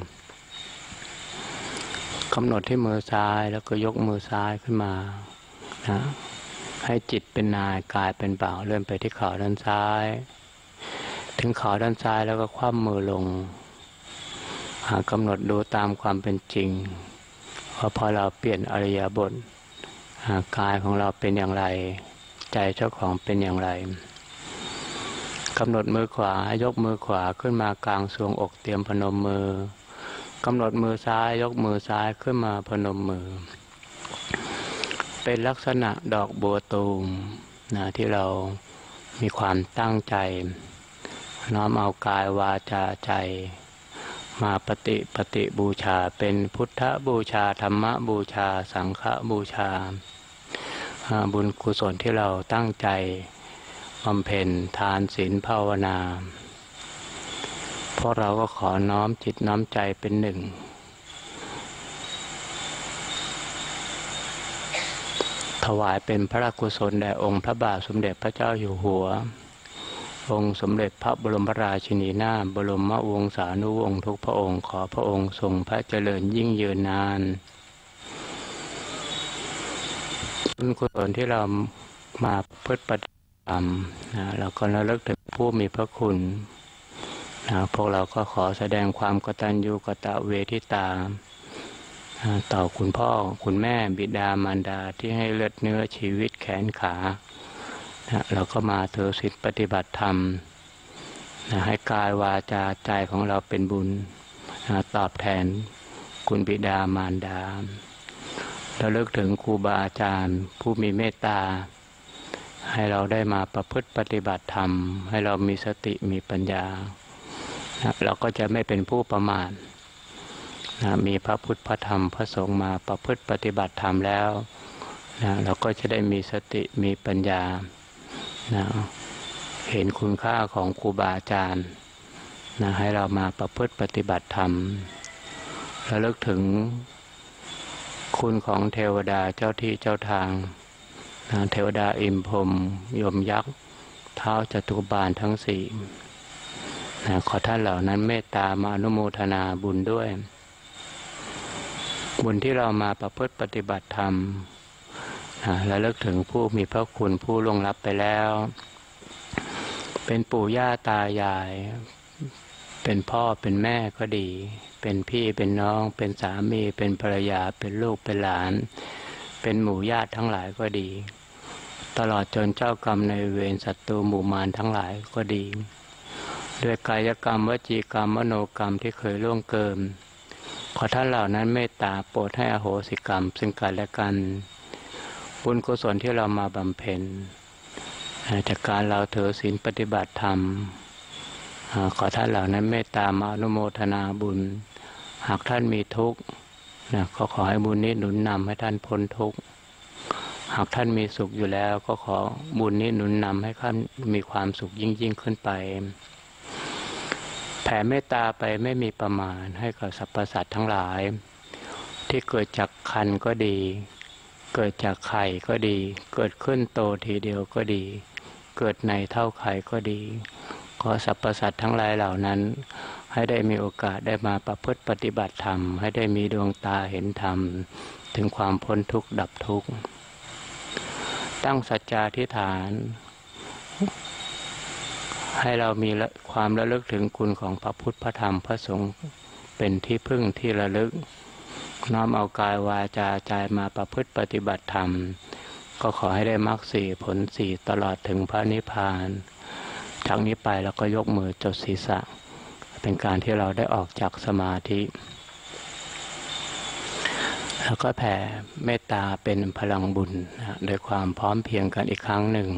กำหนดที่มือซ้ายแล้วก็ยกมือซ้ายขึ้นมานะให้จิตเป็นนายกายเป็นบ่าวเลื่อนไปที่ขาด้านซ้ายถึงขาด้านซ้ายแล้วก็คว่ำมือลงหากำหนดดูตามความเป็นจริงว่าพอเราเปลี่ยนอริยบทกายของเราเป็นอย่างไรใจเจ้าของเป็นอย่างไรกำหนดมือขวายกมือขวาขึ้นมากลางทรวงอกเตรียมพนมมือกำหนดมือซ้ายยกมือซ้ายขึ้นมาพนมมือเป็นลักษณะดอกบัวตูมนะที่เรามีความตั้งใจน้อมเอากายวาจาใจมาปฏิปฏิบูชาเป็นพุทธบูชาธรรมบูชาสังฆบูชาบุญกุศลที่เราตั้งใจบำเพ็ญทานศีลภาวนาพวกเราก็ขอน้อมจิตน้อมใจเป็นหนึ่งถวายเป็นพระกุศลแด่องค์พระบาทสมเด็จพระเจ้าอยู่หัวองค์สมเด็จพระบรมราชินีนาถบรมวงศานุวงศ์ทุกพระองค์ขอพระองค์ทรงพระเจริญยิ่งยืนนานบุญกุศลที่เรามาพึ่งปฏิบัติธรรมนะเราก็ระลึกถึงผู้มีพระคุณนะพวกเราก็ขอแสดงความกตัญญูกตเวทิตาต่อคุณพ่อคุณแม่บิดามารดาที่ให้เลือดเนื้อชีวิตแขนขานะเราก็มาถือศีลปฏิบัติธรรมนะให้กายวาจาใจของเราเป็นบุญนะตอบแทนคุณบิดามารดาระลึกถึงครูบาอาจารย์ผู้มีเมตตาให้เราได้มาประพฤติปฏิบัติธรรมให้เรามีสติมีปัญญานะเราก็จะไม่เป็นผู้ประมาทนะมีพระพุทธพระธรรมพระสงฆ์มาประพฤติปฏิบัติธรรมแล้วนะเราก็จะได้มีสติมีปัญญานะเห็นคุณค่าของครูบาอาจารย์นะให้เรามาประพฤติปฏิบัติธรรมระลึกถึงคุณของเทวดาเจ้าที่เจ้าทางนะเทวดาอิมพรหมยมยักษ์ท้าวจตุบาลทั้งสี่นะขอท่านเหล่านั้นเมตตามาอนุโมทนาบุญด้วยบุญที่เรามาประพฤติปฏิบัติธรรมนะระลึกถึงผู้มีพระคุณผู้ล่วงลับไปแล้วเป็นปู่ย่าตายายเป็นพ่อเป็นแม่ก็ดีเป็นพี่เป็นน้องเป็นสามีเป็นภรรยาเป็นลูกเป็นหลานเป็นหมู่ญาติทั้งหลายก็ดีตลอดจนเจ้ากรรมในเวรศัตรูหมู่มารทั้งหลายก็ดีด้วยกายกรรมวจีกรรมมโนกรรมที่เคยล่วงเกินขอท่านเหล่านั้นเมตตาโปรดให้อโหสิกรรมซึ่งกันและกันบุญกุศลที่เรามาบำเพ็ญจากการเราถือศีลปฏิบัติธรรมขอท่านเหล่านั้นเมตตามาอนุโมทนาบุญหากท่านมีทุกข์นะก็ขอให้บุญนี้หนุนนำให้ท่านพ้นทุกข์หากท่านมีสุขอยู่แล้วก็ขอบุญนี้หนุนนำให้ท่านมีความสุขยิ่งยิ่งขึ้นไปแผ่เมตตาไปไม่มีประมาณให้กับสรรพสัตว์ทั้งหลายที่เกิดจากคันก็ดีเกิดจากไข่ก็ดีเกิดขึ้นโตทีเดียวก็ดีเกิดในเท่าไข่ก็ดีขอสรรพสัตว์ทั้งหลายเหล่านั้นให้ได้มีโอกาสได้มาประพฤติปฏิบัติธรรมให้ได้มีดวงตาเห็นธรรมถึงความพ้นทุกข์ดับทุกข์ตั้งสัจจาธิษฐานให้เรามีความระลึกถึงคุณของพระพุทธพระธรรมพระสงฆ์เป็นที่พึ่งที่ระลึกน้อมเอากายวาจาใจมาประพฤติปฏิบัติธรรมก็ขอให้ได้มรรคสี่ผลสี่ตลอดถึงพระนิพพานจากนี้ไปเราก็ยกมือจดศีรษะเป็นการที่เราได้ออกจากสมาธิแล้วก็แผ่เมตตาเป็นพลังบุญนะโดยความพร้อมเพรียงกันอีกครั้งหนึ่ง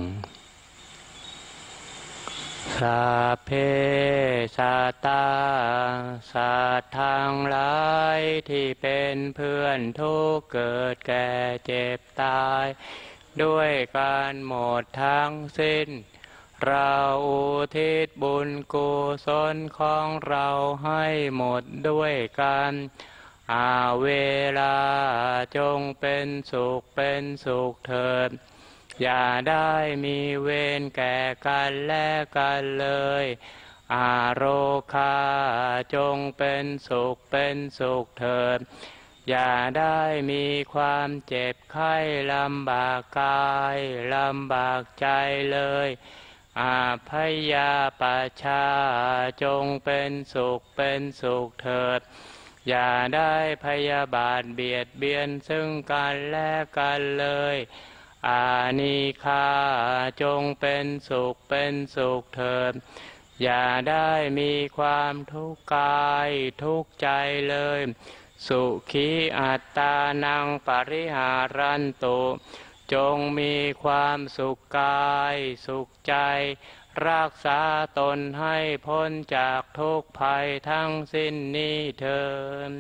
สัพเพสัตตาสัตว์ทั้งหลายที่เป็นเพื่อนทุกข์เกิดแก่เจ็บตายด้วยการหมดทั้งสิ้นเราอุทิศบุญกุศลของเราให้หมดด้วยกันอาเวลาจงเป็นสุขเป็นสุขเถิดอย่าได้มีเวรแก่กันและกันเลยอาโรคาจงเป็นสุขเป็นสุขเถิดอย่าได้มีความเจ็บไข้ลำบากกายลำบากใจเลยอาพยาปชาจงเป็นสุขเป็นสุขเถิดอย่าได้พยาบาทเบียดเบียนซึ่งกันและกันเลยอานิฆาจงเป็นสุขเป็นสุขเถิดอย่าได้มีความทุกข์กายทุกข์ใจเลยสุขีอัตตานังปริหารันตุจงมีความสุขกายสุขใจรักษาตนให้พ้นจากทุกภัยทั้งสิ้นนี้เถิด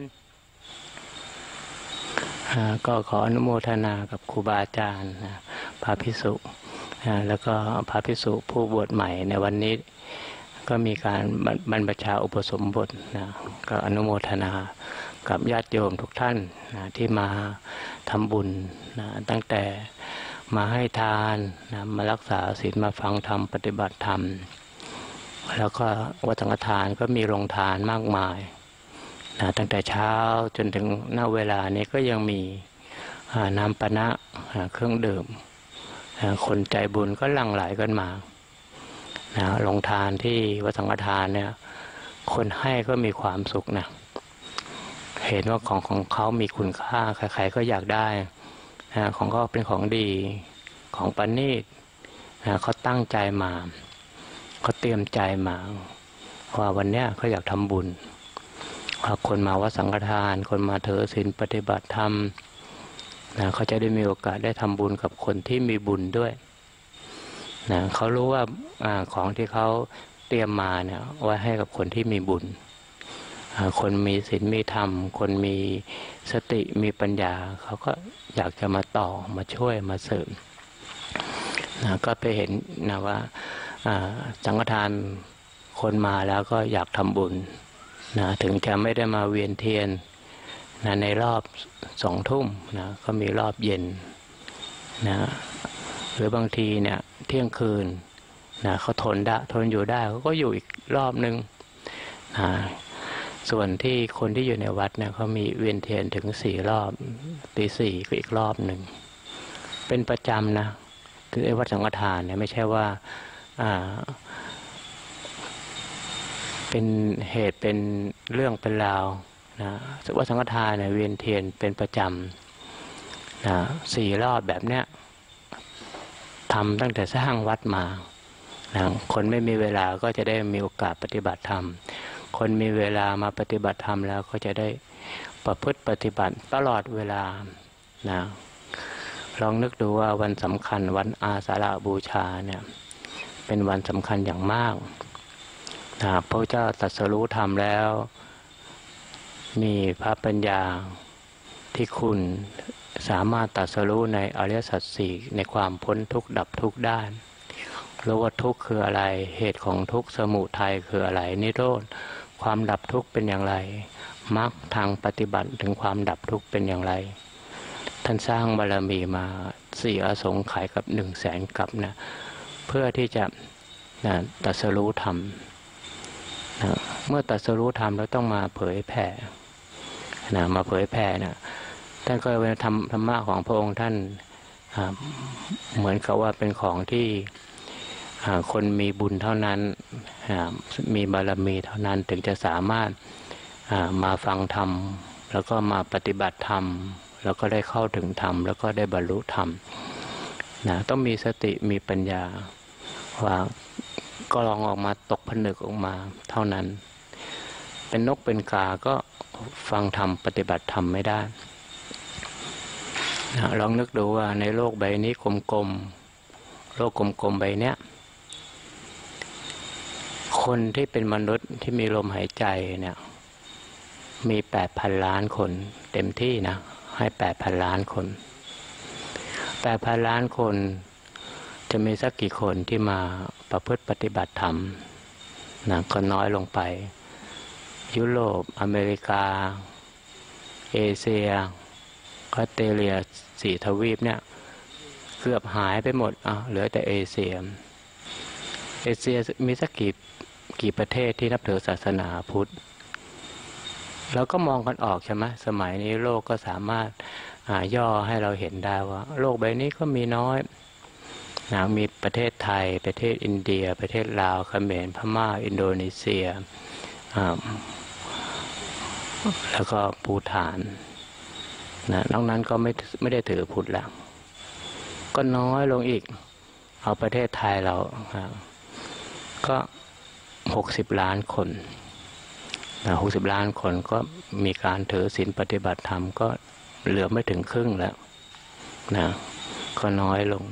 ก็ขออนุโมทนากับครูบาอาจารย์พระภิกษุแล้วก็พระภิกษุผู้บวชใหม่ในวันนี้ก็มีการบรรพชาอุปสมบทนะก็อนุโมทนากับญาติโยมทุกท่านนะที่มาทำบุญนะตั้งแต่มาให้ทานนะมารักษาศีลมาฟังธรรมปฏิบัติธรรมแล้วก็วัดสังฆทานก็มีโรงทานมากมายนะตั้งแต่เช้าจนถึงณเวลานี้ก็ยังมีน้ำปนะเครื่องดื่มคนใจบุญก็หลั่งไหลกันมานะโรงทานที่วัดสังฆทานเนี่ยคนให้ก็มีความสุขนะเห็นว่าของของเขามีคุณค่าใครๆก็อยากได้นะของก็เป็นของดีของประณีตนะเขาตั้งใจมาเขาเตรียมใจมาว่าวันเนี้ยเขาอยากทำบุญว่าคนมาวัดสังฆทานคนมาถือศีลปฏิบัติธรรมนะเขาจะได้มีโอกาสได้ทำบุญกับคนที่มีบุญด้วยนะเขารู้ว่าอ่าของที่เขาเตรียมมาเนี่ยไว้ให้กับคนที่มีบุญคนมีศีลมีธรรมคนมีสติมีปัญญาเขาก็อยากจะมาต่อมาช่วยมาเสริมนะก็ไปเห็นนะว่าสังฆทานคนมาแล้วก็อยากทำบุญนะถึงจะไม่ได้มาเวียนเทียนนะในรอบสองทุ่มนะก็มีรอบเย็นนะหรือบางทีเนี่ยเที่ยงคืนนะเขาทนได้ทนอยู่ได้เขาก็อยู่อีกรอบนึงนะส่วนที่คนที่อยู่ในวัดเนี่ยเขามีเวียนเทียนถึงสี่รอบตีสี่ก็อีกรอบหนึ่งเป็นประจำนะคือไอ้วัดสังฆทานเนี่ยไม่ใช่ว่าอ่าเป็นเหตุเป็นเรื่องเป็นราวนะวัดสังฆทานเนี่ยเวียนเทียนเป็นประจำนะสี่รอบแบบเนี้ยทำตั้งแต่สร้างวัดมานะคนไม่มีเวลาก็จะได้มีโอกาสปฏิบัติธรรมคนมีเวลามาปฏิบัติธรรมแล้วก็จะได้ประพฤติปฏิบัติตลอดเวลานะลองนึกดูว่าวันสำคัญวันอาสาฬหบูชาเนี่ยเป็นวันสำคัญอย่างมากนะพระเจ้าตรัสรู้ธรรมแล้วมีพระปัญญาที่คุณสามารถตรัสรู้ในอริยสัจสี่ในความพ้นทุกข์ดับทุกข์ได้รู้ว่าทุกข์คืออะไรเหตุของทุกข์สมุทัยคืออะไรนิโรธความดับทุกข์เป็นอย่างไรมรรคทางปฏิบัติถึงความดับทุกข์เป็นอย่างไรท่านสร้างบารมีมาสี่อสงไขยกับหนึ่งแสนกับนะเพื่อที่จะนะตรัสรู้ธรรมนะเมื่อตรัสรู้ธรรมแล้วต้องมาเผยแผ่นะมาเผยแผ่นะท่านก็เป็นธรรมธรรมะของพระองค์ท่านเหมือนกับว่าเป็นของที่คนมีบุญเท่านั้นมีบารมีเท่านั้นถึงจะสามารถมาฟังธรรมแล้วก็มาปฏิบัติธรรมแล้วก็ได้เข้าถึงธรรมแล้วก็ได้บรรลุธรรมนะต้องมีสติมีปัญญาว่าก็ลองออกมาตกผนึกออกมาเท่านั้นเป็นนกเป็นกาก็ฟังธรรมปฏิบัติธรรมไม่ได้ลองนึกดูว่าในโลกใบนี้กลมๆโลกกลมๆใบเนี้ยคนที่เป็นมนุษย์ที่มีลมหายใจเนี่ยมีแปดพันล้านคนเต็มที่นะให้แปดพันล้านคนแปดพันล้านคนจะมีสักกี่คนที่มาประพฤติปฏิบัติธรรมนะก็น้อยลงไปยุโรปอเมริกาเอเชียออสเตรเลียสี่ทวีปเนี่ยเกือบหายไปหมดอ่ะเหลือแต่เอเชียเอเชียมีสักกี่กี่ประเทศที่นับถือศาสนาพุทธเราก็มองกันออกใช่ไหมสมัยนี้โลกก็สามารถย่อให้เราเห็นได้ว่าโลกใบนี้ก็มีน้อยนะมีประเทศไทยประเทศอินเดียประเทศลาวเขมรพม่าอินโดนีเซียแล้วก็ภูฏานนะนอกนั้นก็ไม่ไม่ได้ถือพุทธแล้วก็น้อยลงอีกเอาประเทศไทยเราก็หกสิบล้านคนนะหกสิบล้านคนก็มีการถือศีลปฏิบัติธรรมก็เหลือไม่ถึงครึ่งแล้วนะก็น้อยลง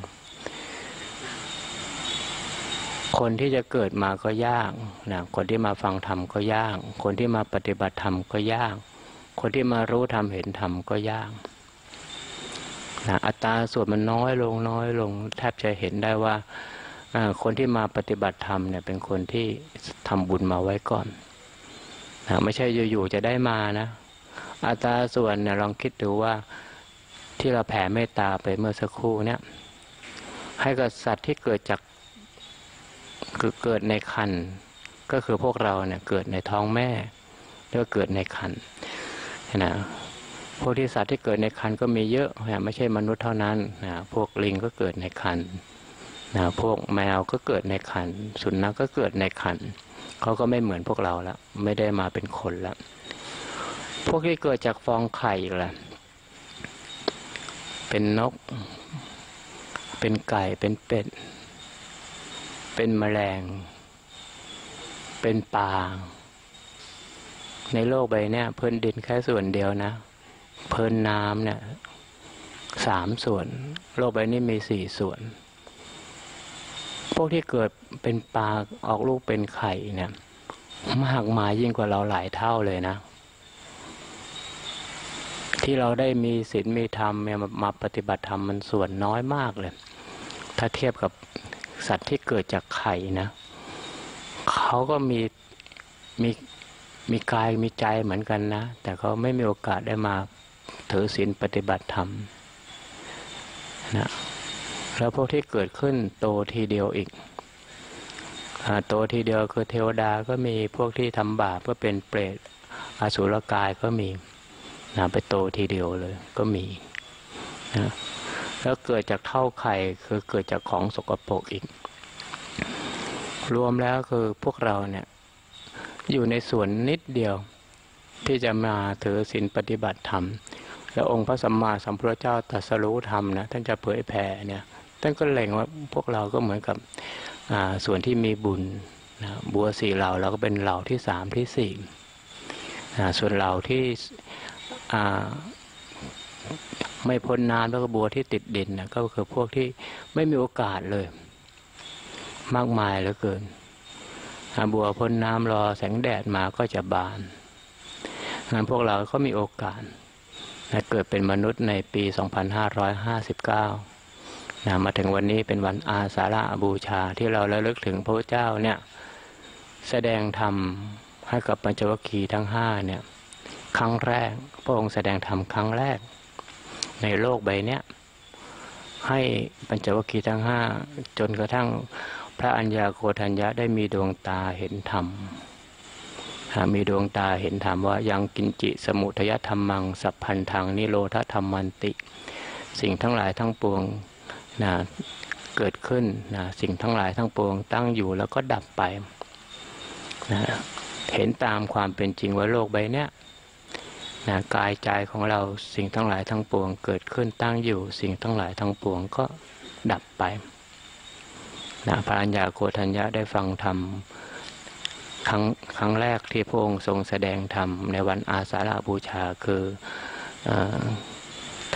คนที่จะเกิดมาก็ยากนะคนที่มาฟังธรรมก็ยากคนที่มาปฏิบัติธรรมก็ยากคนที่มารู้ธรรมเห็นธรรมก็ยากนะอัตราส่วนมันน้อยลงน้อยลงแทบจะเห็นได้ว่าคนที่มาปฏิบัติธรรมเนี่ยเป็นคนที่ทำบุญมาไว้ก่อนนะไม่ใช่อยู่ๆจะได้มานะอัตราส่วนเนี่ยลองคิดดูว่าที่เราแผ่เมตตาไปเมื่อสักครู่เนี่ยให้กับสัตว์ที่เกิดจากคือเกิดในครรภ์ก็คือพวกเราเนี่ยเกิดในท้องแม่แล้วเกิดในครรภ์นะพวกที่สัตว์ที่เกิดในครรภ์ก็มีเยอะนะไม่ใช่มนุษย์เท่านั้นนะพวกลิงก็เกิดในครรภ์นะพวกแมวก็เกิดในครรภ์สุนัขก็เกิดในครรภ์เขาก็ไม่เหมือนพวกเราแล้วไม่ได้มาเป็นคนแล้วพวกที่เกิดจากฟองไข่ล่ะเป็นนกเป็นไก่เป็นเป็ดเป็นแมลงเป็นปลาในโลกใบนี้พื้นดินแค่ส่วนเดียวนะพื้นน้ำเนี่ยสามส่วนโลกใบนี้มีสี่ส่วนพวกที่เกิดเป็นปลาออกลูกเป็นไข่เนี่ยมากมายยิ่งกว่าเราหลายเท่าเลยนะที่เราได้มีศีลมีธรรมมาปฏิบัติธรรมมันส่วนน้อยมากเลยถ้าเทียบกับสัตว์ที่เกิดจากไข่นะเขาก็มีมีมีกายมีใจเหมือนกันนะแต่เขาไม่มีโอกาสได้มาถือศีลปฏิบัติธรรมนะแล้วพวกที่เกิดขึ้นโตทีเดียวอีกโตทีเดียวคือเทวดาก็มีพวกที่ทำบาปก็เป็นเปรตอสุรกายก็มีนะไปโตทีเดียวเลยก็มีนะแล้วเกิดจากเท่าไข่คือเกิดจากของสกปรกอีกรวมแล้วคือพวกเราเนี่ยอยู่ในส่วนนิดเดียวที่จะมาถือศีลปฏิบัติธรรมแล้วองค์พระสัมมาสัมพุทธเจ้าตรัสรู้ธรรมนะท่านจะเผยแผ่เนี่ยท่านก็เล็งว่าพวกเราก็เหมือนกับส่วนที่มีบุญนะบัวสี่เหล่าเราก็เป็นเหล่าที่สามที่สี่ส่วนเหล่าที่ไม่พ้นน้ำแล้วก็บัวที่ติดดินนะก็คือพวกที่ไม่มีโอกาสเลยมากมายเหลือเกินบัวพ้นน้ำรอแสงแดดมาก็จะบานงั้นพวกเราก็มีโอกาสนะเกิดเป็นมนุษย์ในปีสองพันห้าร้อยห้าสิบเก้านะมาถึงวันนี้เป็นวันอาสาฬหบูชาที่เราระลึกถึงพระเจ้าเนี่ยแสดงธรรมให้กับปัญจวัคคีย์ทั้งห้าเนี่ยครั้งแรกพระองค์แสดงธรรมครั้งแรกในโลกใบนี้ให้ปัญจวัคคีย์ทั้งห้าจนกระทั่งพระอัญญาโกณทัญญะได้มีดวงตาเห็นธรรมมีดวงตาเห็นธรรมว่ายังกินจิสมุทยธรรมังสัพพันธังนิโรธธรรมันติสิ่งทั้งหลายทั้งปวงนะเกิดขึ้นนะสิ่งทั้งหลายทั้งปวงตั้งอยู่แล้วก็ดับไปนะเห็นตามความเป็นจริงว่าโลกใบนี้นะกายใจของเราสิ่งทั้งหลายทั้งปวงเกิดขึ้นตั้งอยู่สิ่งทั้งหลายทั้งปวงก็ดับไปนะพระอัญญาโกณทัญญะได้ฟังธรรมครั้งครั้งแรกที่พระองค์ทรงแสดงธรรมในวันอาสาฬหบูชาคือธ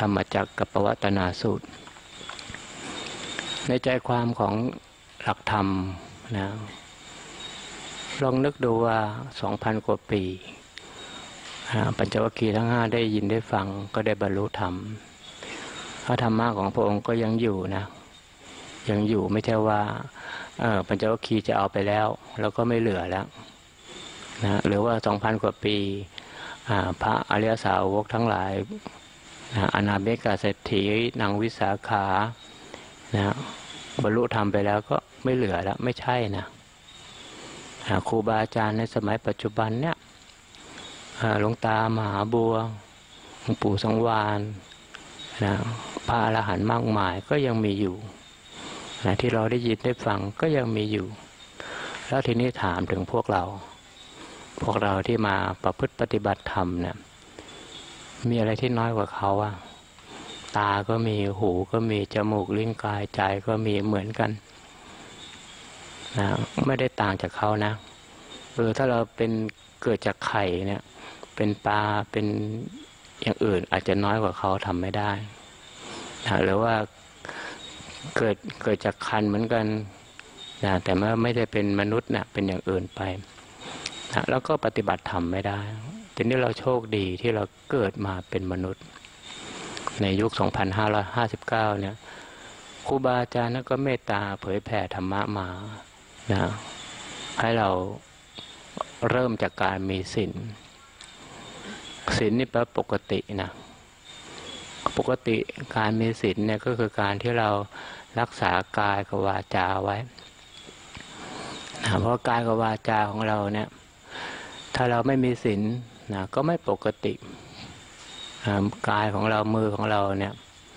ธรรมจักรกับปวัตตนาสูตรในใจความของหลักธรรมนะลองนึกดูว่าสองพันกว่าปีปัญจวัคคีย์ทั้งห้าได้ยินได้ฟังก็ได้บรรลุธรรมพระธรรมะของพระองค์ก็ยังอยู่นะยังอยู่ไม่ใช่ว่าปัญจวัคคีย์จะเอาไปแล้วแล้วก็ไม่เหลือแล้วนะหรือว่าสองพันกว่าปีพระอริยสาวกทั้งหลายนะอนาเบกาเศรษฐีนางวิสาขานะบรรลุธรรมไปแล้วก็ไม่เหลือแล้วไม่ใช่นะครูบาอาจารย์ในสมัยปัจจุบันเนี่ยหลวงตามหาบัวหลวงปู่สังวาลนะพระอรหันต์มากมายก็ยังมีอยู่นะที่เราได้ยินได้ฟังก็ยังมีอยู่แล้วทีนี้ถามถึงพวกเราพวกเราที่มาประพฤติปฏิบัติธรรมเนี่ยมีอะไรที่น้อยกว่าเขาอ่ะตาก็มีหูก็มีจมูกลิ้นกายใจก็มีเหมือนกันนะไม่ได้ต่างจากเขานะเออถ้าเราเป็นเกิดจากไข่เนี่ยเป็นปลาเป็นอย่างอื่นอาจจะน้อยกว่าเขาทำไม่ได้นะหรือว่าเกิดเกิดจากคันเหมือนกันนะแต่ว่าไม่ได้เป็นมนุษย์นะเป็นอย่างอื่นไปนะแล้วก็ปฏิบัติธรรมไม่ได้ทีนี้เราโชคดีที่เราเกิดมาเป็นมนุษย์ในยุคสองพันห้าร้อยห้าสิบเก้าเนี่ยครูบาอาจารย์ก็เมตตาเผยแผ่ธรรมะมานะให้เราเริ่มจากการมีศีลศีลนี่แปลปกตินะปกติการมีศีลเนี่ยก็คือการที่เรารักษากายกับวาจาไว้นะเพราะกายกับวาจาของเราเนี่ยถ้าเราไม่มีศีลนะก็ไม่ปกติกายของเรามือของเราเนี่ย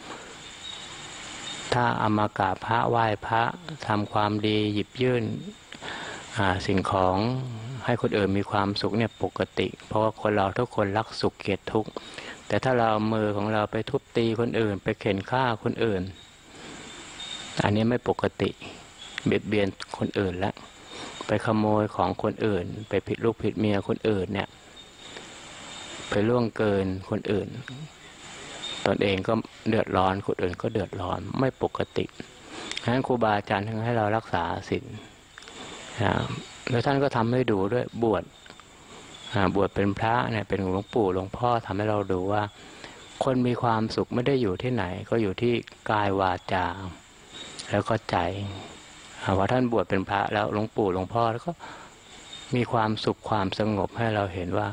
ถ้าเอามากราบพระไหว้พระทำความดีหยิบยื่นสิ่งของให้คนอื่นมีความสุขเนี่ยปกติเพราะว่าคนเราทุกคนรักสุขเกลียดทุกข์แต่ถ้าเรามือของเราไปทุบตีคนอื่นไปเข็นฆ่าคนอื่นอันนี้ไม่ปกติเบียดเบียนคนอื่นแล้วไปขโมยของคนอื่นไปผิดลูกผิดเมียคนอื่นเนี่ยไปล่วงเกินคนอื่นตนเองก็เดือดร้อนคนอื่นก็เดือดร้อนไม่ปกติฉะนั้นครูบาอาจารย์ทั้งให้เรารักษาศีลแล้วท่านก็ทำให้ดูด้วยบวชบวชเป็นพระเนี่ยเป็นหลวงปู่หลวงพ่อทำให้เราดูว่าคนมีความสุขไม่ได้อยู่ที่ไหนก็อยู่ที่กายวาจาแล้วก็ใจว่าท่านบวชเป็นพระแล้วหลวงปู่หลวงพ่อแล้วก็มีความสุขความสงบให้เราเห็นว่า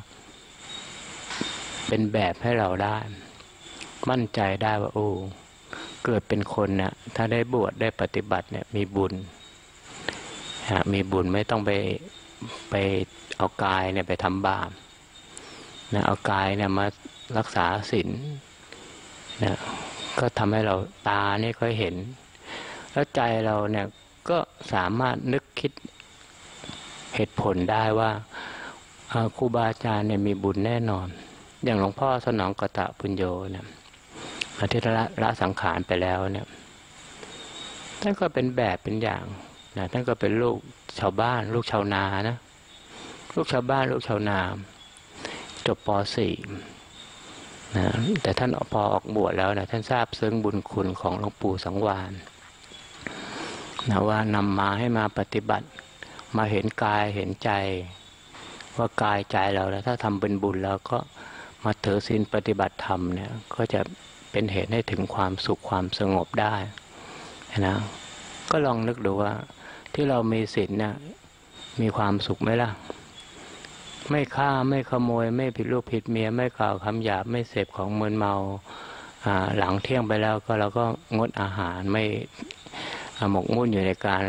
เป็นแบบให้เราได้มั่นใจได้ว่าโอ้เกิดเป็นคนเนี่ยถ้าได้บวชได้ปฏิบัติเนี่ยมีบุญมีบุญไม่ต้องไปไปเอากายเนี่ยไปทำบาปนะเอากายเนี่ยมารักษาศีลนะก็ทำให้เราตาเนี่ยก็เห็นแล้วใจเราเนี่ยก็สามารถนึกคิดเหตุผลได้ว่าครูบาอาจารย์เนี่ยมีบุญแน่นอนอย่างหลวงพ่อสนองกตปุญโญเนี่ยที่ละละสังขารไปแล้วเนี่ยท่านก็เป็นแบบเป็นอย่างนะท่านก็เป็นลูกชาวบ้านลูกชาวนานะลูกชาวบ้านลูกชาวนาจบป .สี่ นะแต่ท่านพอออกบวชแล้วนะท่านทราบซึ้งบุญคุณของหลวงปู่สังวาลนะว่านำมาให้มาปฏิบัติมาเห็นกายเห็นใจว่ากายใจเราแล้วถ้าทำเป็นบุญแล้วก็มาถือศีลปฏิบัติธรรมเนี่ยก็จะเป็นเหตุให้ถึงความสุขความสงบได้นะก็ลองนึกดูว่าที่เรามีศีลเนี่ยมีความสุขไหมล่ะไม่ฆ่าไม่ขโมยไม่ผิดลูกผิดเมียไม่กล่าวคำหยาบไม่เสพของมึนเมาหลังเที่ยงไปแล้วก็เราก็งดอาหารไม่หมกมุ่นอยู่ในการ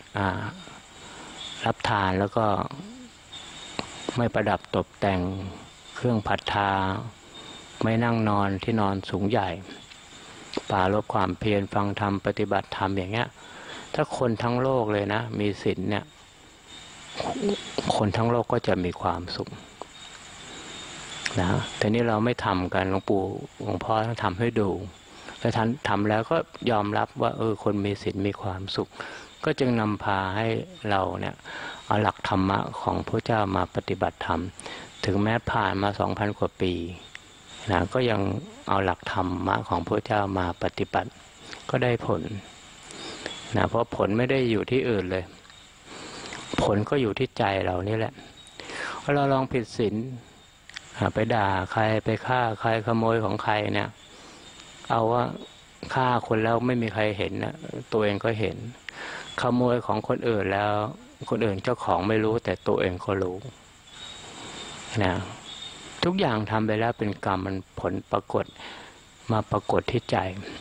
รับทานแล้วก็ไม่ประดับตกแต่งเครื่องผัดทาไม่นั่งนอนที่นอนสูงใหญ่ปราลบความเพียรฟังธรรมปฏิบัติธรรมอย่างเงี้ยถ้าคนทั้งโลกเลยนะมีศีลเนี่ยคนทั้งโลกก็จะมีความสุขนะแต่นี่เราไม่ทำกันหลวงปู่หลวงพ่อต้องทำให้ดูแต่ท่านทำแล้วก็ยอมรับว่าเออคนมีศีลมีความสุขก็จึงนำพาให้เราเนี่ยเอาหลักธรรมะของพระเจ้ามาปฏิบัติธรรมถึงแม้ผ่านมาสองพันกว่าปีนะก็ยังเอาหลักธรรมะของพระเจ้ามาปฏิบัติก็ได้ผลนะเพราะผลไม่ได้อยู่ที่อื่นเลยผลก็อยู่ที่ใจเรานี่แหละเราลองผิดศีลไปด่าใครไปฆ่าใครขโมยของใครเนี่ยเอาว่าฆ่าคนแล้วไม่มีใครเห็นนะตัวเองก็เห็นขโมยของคนอื่นแล้วคนอื่นเจ้าของไม่รู้แต่ตัวเองก็รู้นะทุกอย่างทำไปแล้วเป็นกรรมมันผลปรากฏมาปรากฏที่ใจ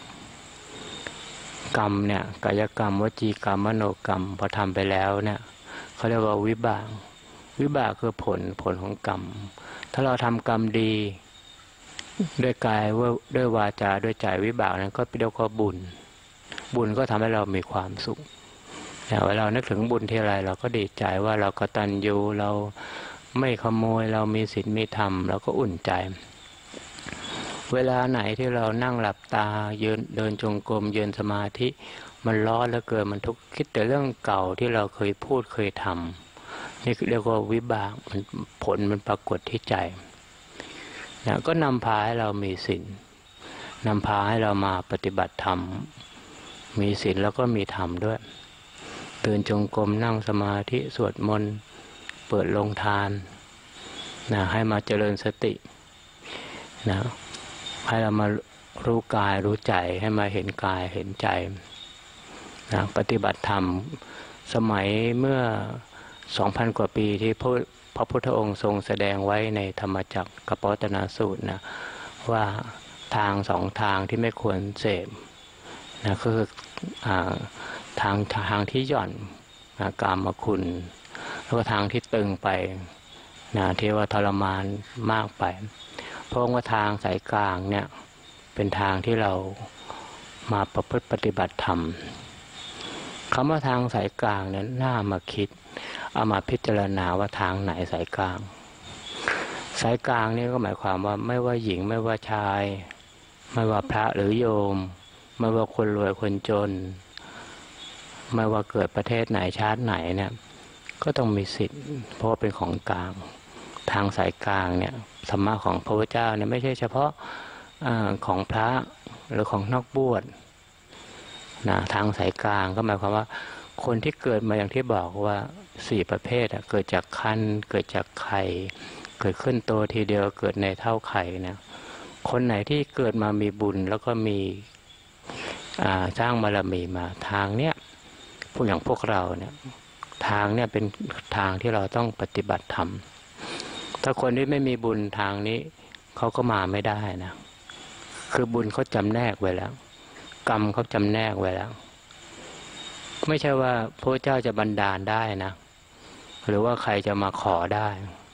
กรรมเนี่ยกายกรรมวจีกรรมมโนกรรมพอทำไปแล้วเนี่ยเขาเรียกว่าวิบากวิบากคือผลผลของกรรมถ้าเราทำกรรมดีด้วยกายด้วยวาจาด้วยใจวิบากนั้นก็เรียกว่าบุญบุญก็ทำให้เรามีความสุขเวลานึกถึงบุญที่ไรเราก็ดีใจว่าเรากตัญญูเราไม่ขโมยเรามีศีลมีธรรมเราก็อุ่นใจเวลาไหนที่เรานั่งหลับตายืนเดินจงกรมยืนสมาธิมันร้อนเหลือเกินมันทุกข์คิดแต่เรื่องเก่าที่เราเคยพูดเคยทำนี่เรียกว่าวิบากมันผลมันปรากฏที่ใจนะก็นำพาให้เรามีศีลนำพาให้เรามาปฏิบัติธรรมมีศีลแล้วก็มีธรรมด้วยเดินจงกรมนั่งสมาธิสวดมนต์เปิดโรงทานนะให้มาเจริญสตินะให้เรามารู้กายรู้ใจให้มาเห็นกายเห็นใจนะปฏิบัติธรรมสมัยเมื่อ สองพัน กว่าปีที่พระพระพุทธองค์ทรงแสดงไว้ในธรรมจักรกัปปวัตนสูตรนะว่าทางสองทางที่ไม่ควรเสพนะคืออ่าทางทางที่หย่อนนะกามคุณแล้วก็ทางที่ตึงไปนะที่ว่าทรมานมากไปเพราะว่าทางสายกลางเนี่ยเป็นทางที่เรามาประพฤติปฏิบัติธรรมคำว่าทางสายกลางเนี่ยน่ามาคิดเอามาพิจารณาว่าทางไหนสายกลางสายกลางนี่ก็หมายความว่าไม่ว่าหญิงไม่ว่าชายไม่ว่าพระหรือโยมไม่ว่าคนรวยคนจนไม่ว่าเกิดประเทศไหนชาติไหนเนี่ยก็ต้องมีสิทธิ์เพราะว่าเป็นของกลางทางสายกลางเนี่ยธรรมะของพระพุทธเจ้าเนี่ยไม่ใช่เฉพาะอของพระหรือของนักบวชนะทางสายกลางก็หมายความว่าคนที่เกิดมาอย่างที่บอกว่าสี่ประเภทเกิดจากคันเกิดจากไข่เกิดขึ้นโตทีเดียวเกิดในเท่าไข่เนี่ยคนไหนที่เกิดมามีบุญแล้วก็มีสร้างบารมีมาทางเนี้ยพวกอย่างพวกเราเนี่ยทางเนี่ยเป็นทางที่เราต้องปฏิบัติธรรมถ้าคนที่ไม่มีบุญทางนี้เขาก็มาไม่ได้นะคือบุญเขาจำแนกไว้แล้วกรรมเขาจำแนกไว้แล้วไม่ใช่ว่าพระเจ้าจะบันดาลได้นะหรือว่าใครจะมาขอได้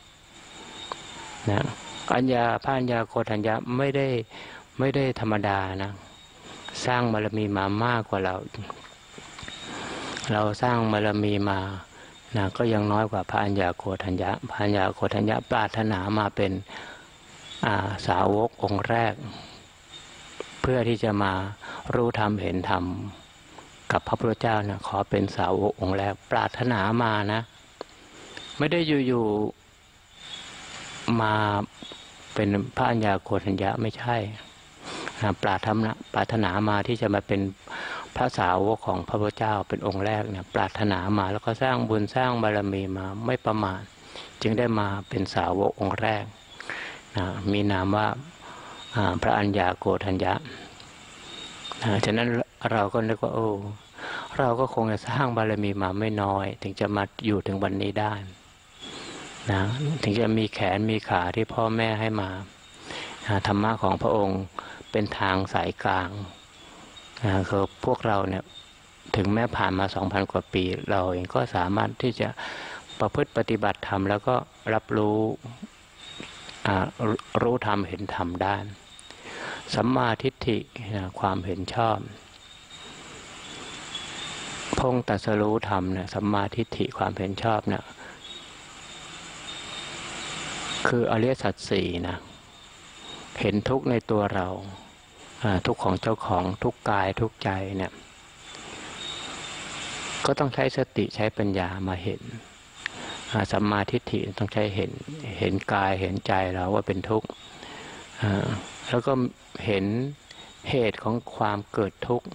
นะอัญญาพระอัญญาโกฏัญญะไม่ได้ไม่ได้ธรรมดานะสร้างบารมีมามากกว่าเราเราสร้างบารมีมานะก็ยังน้อยกว่าพระอัญญาโกฏัญญะพระอัญญาโกฏัญญะปรารถนามาเป็นสาวกองค์แรกเพื่อที่จะมารู้ธรรมเห็นธรรมกับพระพุทธเจ้านะขอเป็นสาวกองค์แรกปรารถนามานะไม่ได้อยู่ๆมาเป็นพระอัญญาโกฏัญญะไม่ใช่นะปรารถนาปรารถนามาที่จะมาเป็นพระสาวกของพระพุทธเจ้าเป็นองค์แรกเนี่ยปรารถนามาแล้วก็สร้างบุญสร้างบารมีมาไม่ประมาทจึงได้มาเป็นสาวกองค์แรกนะมีนามว่าพระอัญญาโกฏัญญะนะฉะนั้นเราก็นึกว่าโอ้เราก็คงจะสร้างบารมีมาไม่น้อยถึงจะมาอยู่ถึงวันนี้ได้นะถึงจะมีแขนมีขาที่พ่อแม่ให้มาธรรมะของพระองค์เป็นทางสายกลางนะคือพวกเราเนี่ยถึงแม้ผ่านมา สองพัน กว่าปีเราเองก็สามารถที่จะประพฤติปฏิบัติธรรมแล้วก็รับรู้รู้ธรรมเห็นธรรมได้สัมมาทิฏฐิความเห็นชอบพงตรัสรู้ธรรมเนี่ยสัมมาทิฏฐิความเห็นชอบเนี่ยคืออริยสัจสี่นะเห็นทุกข์ในตัวเราทุกข์ของเจ้าของทุกข์กายทุกข์ใจเนี่ยก็ต้องใช้สติใช้ปัญญามาเห็นสัมมาทิฏฐิต้องใช้เห็นเห็นกายเห็นใจเราว่าเป็นทุกข์แล้วก็เห็นเหตุของความเกิดทุกข์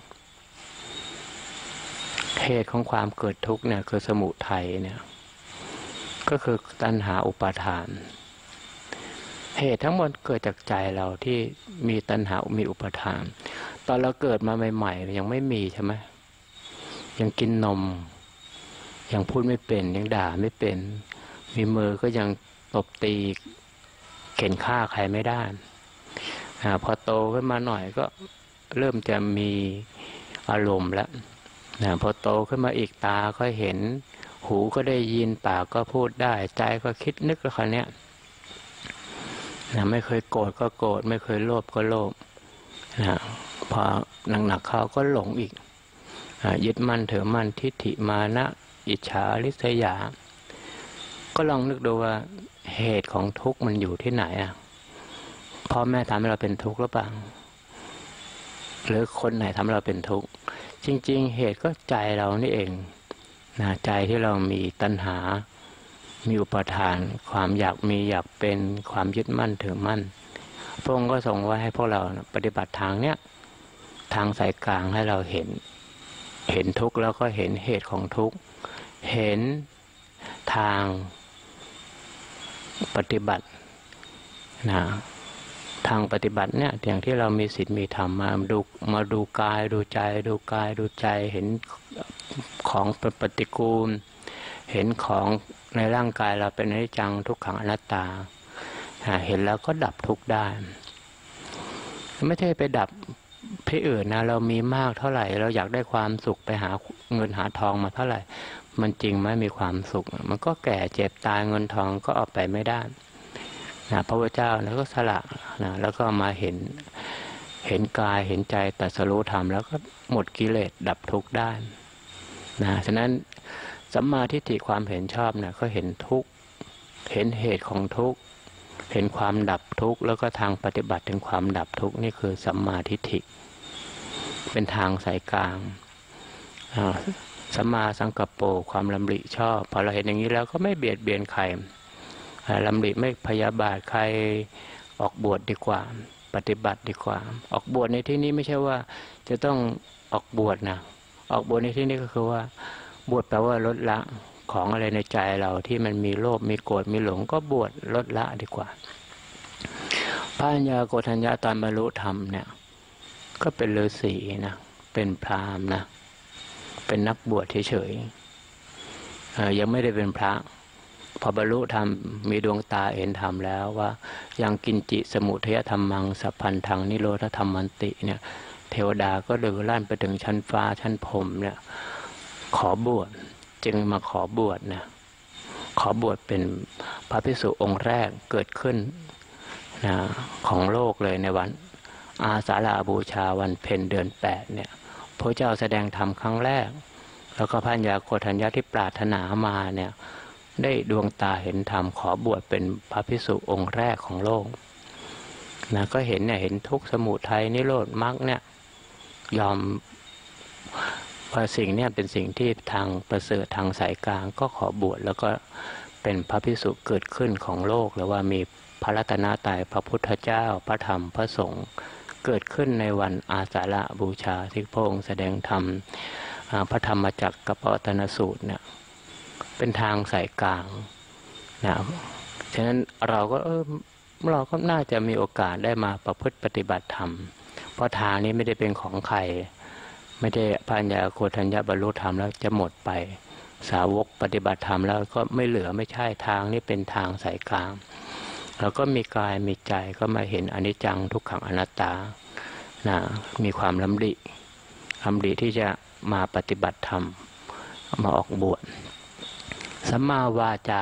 เหตุของความเกิดทุกข์เนี่ยคือสมุทัยเนี่ยก็คือตัณหาอุปาทานเหตุทั้งหมดเกิดจากใจเราที่มีตัณหามีอุปาทานตอนเราเกิดมาใหม่ๆยังไม่มีใช่ไหมยังกินนมยังพูดไม่เป็นยังด่าไม่เป็นมีมือก็ยังตบตีเข็นฆ่าใครไม่ได้พอโตขึ้นมาหน่อยก็เริ่มจะมีอารมณ์แล้วพอโตขึ้นมาอีกตาก็เห็นหูก็ได้ยินปากก็พูดได้ใจก็คิดนึกแล้วคราวนี้นะไม่เคยโกรธก็โกรธไม่เคยโลภก็โลภนะพอหนักๆเขาก็หลงอีกยึดมั่นถือมั่นทิฏฐิมานะอิจฉาริษยาก็ลองนึกดูว่าเหตุของทุกข์มันอยู่ที่ไหนอ่ะพ่อแม่ทำให้เราเป็นทุกข์หรือเปล่าหรือคนไหนทำให้เราเป็นทุกข์จริงๆเหตุก็ใจเรานี่เองนะใจที่เรามีตัณหามีอุปทานความอยากมีอยากเป็นความยึดมั่นถือมั่นพระองค์ก็ทรงไว้ให้พวกเราปฏิบัติทางเนี้ยทางสายกลางให้เราเห็นเห็นทุกข์แล้วก็เห็นเหตุของทุกข์เห็นทางปฏิบัตินะทางปฏิบัติเนี่ยอย่างที่เรามีศีลมีธรรมมาดูมาดูกายดูใจดูกายดูใจเห็นของเป็นปฏิกูลเห็นของในร่างกายเราเป็นอนิจจังทุกขังอนัตตาเห็นแล้วก็ดับทุกข์ได้ไม่ใช่ไปดับที่อื่นนะเรามีมากเท่าไหร่เราอยากได้ความสุขไปหาเงินหาทองมาเท่าไหร่มันจริงไหมมีความสุขมันก็แก่เจ็บตายเงินทองก็เอาไปไม่ได้นะพระพุทธเจ้าแล้วก็สละนะแล้วก็มาเห็นเห็นกายเห็นใจตรัสรู้ธรรมแล้วก็หมดกิเลสดับทุกข์ได้นะฉะนั้นสัมมาทิฏฐิความเห็นชอบเนี่ยก็เห็นทุกข์เห็นเหตุของทุกข์เห็นความดับทุกข์แล้วก็ทางปฏิบัติถึงความดับทุกข์นี่คือสัมมาทิฏฐิเป็นทางสายกลางสัมมาสังกัปโปความลำริชอบพอเราเห็นอย่างนี้แล้วก็ไม่เบียดเบียนใครลำริไม่พยาบาทใครออกบวชดีกว่าปฏิบัติดีกว่าออกบวชในที่นี้ไม่ใช่ว่าจะต้องออกบวชนะออกบวชในที่นี้ก็คือว่าบวชแปลว่าลดละของอะไรในใจเราที่มันมีโลภมีโกรธมีหลงก็บวชลดละดีกว่าพระัญญาโกฏัญญาตอนบรรลุธรรมเนี่ยก็เป็นฤาษีนะเป็นพราหมณ์นะเป็นนักบวชเฉยๆยังไม่ได้เป็นพระพอบรรลุธรรมมีดวงตาเห็นธรรมแล้วว่ายังกินจิสมุทัยธรรมังสัพพันธังนิโรธธรรมันติเนี่ยเทวดาก็เดือลั่นไปถึงชั้นฟ้าชั้นพรหมเนี่ยขอบวชจึงมาขอบวชนะขอบวชเป็นพระภิกษุองค์แรกเกิดขึ้นนะของโลกเลยในวันอาสาฬหบูชาวันเพ็ญเดือนแปดเนี่ยพระเจ้าแสดงธรรมครั้งแรกแล้วก็พระัญญาโกฏัญญาที่ปรารถนามาเนี่ยได้ดวงตาเห็นธรรมขอบวชเป็นพระภิกษุองค์แรกของโลกนะก็เห็นเนี่ยเห็นทุกข์สมุทัยนิโรธมรรคเนี่ยยอมพอสิ่งเนี่ยเป็นสิ่งที่ทางประเสริฐทางสายกลางก็ขอบวชแล้วก็เป็นพระภิกษุเกิดขึ้นของโลกหรือว่ามีพระรัตนตรัยพระพุทธเจ้าพระธรรมพระสงฆ์เกิดขึ้นในวันอาสาฬหบูชาที่พระองค์แสดงธรรมพระธรรมจักรกับปวัตตนสูตรเนี่ยเป็นทางสายกลางนะฉะนั้นเราก็เออเราก็น่าจะมีโอกาสได้มาประพฤติปฏิบัติธรรมเพราะทางนี้ไม่ได้เป็นของใครไม่ได้พระัญญาโกฏัญญาบรรลุธรรมแล้วจะหมดไปสาวกปฏิบัติธรรมแล้วก็ไม่เหลือไม่ใช่ทางนี้เป็นทางสายกลางเราก็มีกายมีใจก็มาเห็นอนิจจังทุกขังอนัตตานะมีความลำริลำริที่จะมาปฏิบัติธรรมมาออกบวชสัมมาวาจา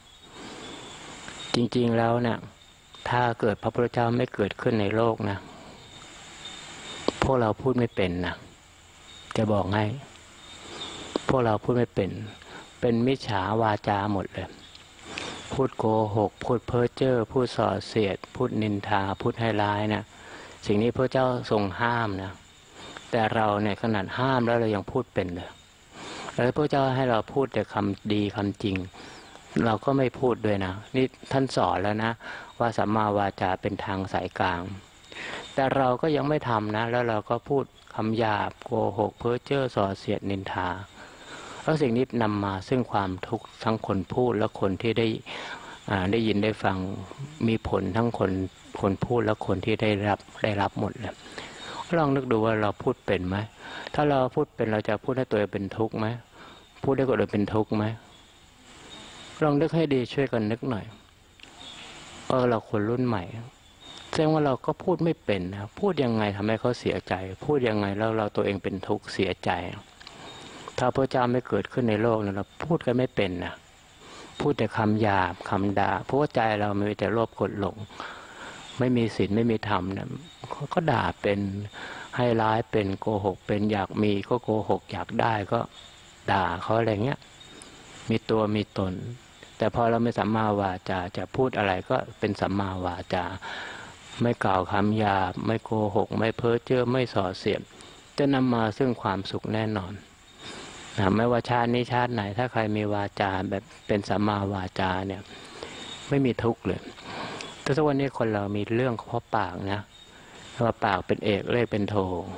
จริงๆแล้วเนี่ยถ้าเกิดพระพุทธเจ้าไม่เกิดขึ้นในโลกนะพวกเราพูดไม่เป็นนะจะบอกให้พวกเราพูดไม่เป็นเป็นมิจฉาวาจาหมดเลยพูดโกหกพูดเพ้อเจ้อพูดส่อเสียดพูดนินทาพูดให้ร้ายนะสิ่งนี้พระเจ้าทรงห้ามนะแต่เราเนี่ยขนาดห้ามแล้วเรายังพูดเป็นเลยแล้วพระเจ้าให้เราพูดแต่คำดีคำจริงเราก็ไม่พูดด้วยนะนี่ท่านสอนแล้วนะว่าสัมมาวาจาเป็นทางสายกลางแต่เราก็ยังไม่ทำนะแล้วเราก็พูดคำหยาบโกหกเพ้อเจ้อส่อเสียดนินทาแล้วสิ่งนี้นำมาซึ่งความทุกข์ทั้งคนพูดและคนที่ได้ได้ยินได้ฟังมีผลทั้งคนคนพูดและคนที่ได้รับได้รับหมดเลยลองนึกดูว่าเราพูดเป็นไหมถ้าเราพูดเป็นเราจะพูดให้ตัวเองเป็นทุกข์ไหมพูดได้คนอื่นเป็นทุกข์ไหมลองนึกให้ดีช่วยกันนึกหน่อยเออเราคนรุ่นใหม่แสดงว่าเราก็พูดไม่เป็นนะพูดยังไงทำให้เขาเสียใจพูดยังไงแล้วเราตัวเองเป็นทุกข์เสียใจถ้าพระเจ้าไม่เกิดขึ้นในโลกเราพูดกันไม่เป็นนะพูดแต่คำหยาบคำด่าเพราะว่าใจเรามีแต่โลภโกรธหลงไม่มีศีลไม่มีธรรมนะก็ด่าเป็นให้ร้ายเป็นโกหกเป็นอยากมีก็โกหกอยากได้ก็ด่าเขาอะไรเงี้ยมีตัวมีตนแต่พอเราไม่สัมมาวาจาจะพูดอะไรก็เป็นสัมมาวาจาไม่กล่าวคำหยาบไม่โกหกไม่เพ้อเจ้อไม่ส่อเสียดจะนำมาซึ่งความสุขแน่นอนนะไม่ว่าชาตินี้ชาติไหนถ้าใครมีวาจาแบบเป็นสัมมาวาจาเนี่ยไม่มีทุกข์เลยแต่ทุกวันนี้คนเรามีเรื่องเพราะปากนะว่าปากเป็นเอกเล่เป็นโท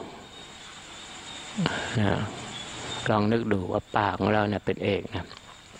นะลองนึกดูว่าปากของเราเนี่ยเป็นเอกนะ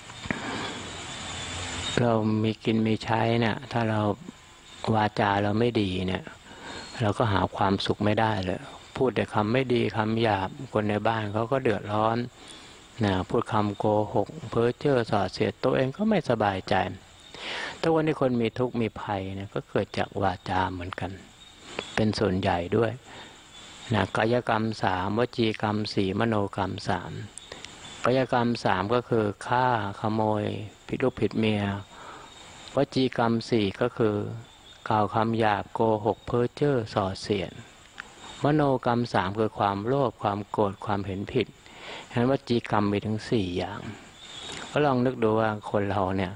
เรามีกินมีใช้เนี่ยถ้าเราวาจาเราไม่ดีเนี่ยเราก็หาความสุขไม่ได้เลยพูดแต่คำไม่ดีคำหยาบคนในบ้านเขาก็เดือดร้อนนะพูดคำโกหกเพ้อเจ้อส่อเสียดตัวเองก็ไม่สบายใจแต่วันนี้คนมีทุกข์มีภัยเนี่ยก็เกิดจากวาจาเหมือนกันเป็นส่วนใหญ่ด้วยนะกายกรรมสามวจีกรรมสี่มโนกรรมสามกายกรรมสามก็คือฆ่าขโมยผิดลูกผิดเมียวจีกรรมสี่ก็คือกล่าวคำหยาบโกหกเพ้อเจ้อส่อเสียดมโนกรรมสามคือความโลภความโกรธความเห็นผิดฉะนั้นวจีกรรมมีถึงสี่อย่างก็ลองนึกดูว่าคนเราเนี่ย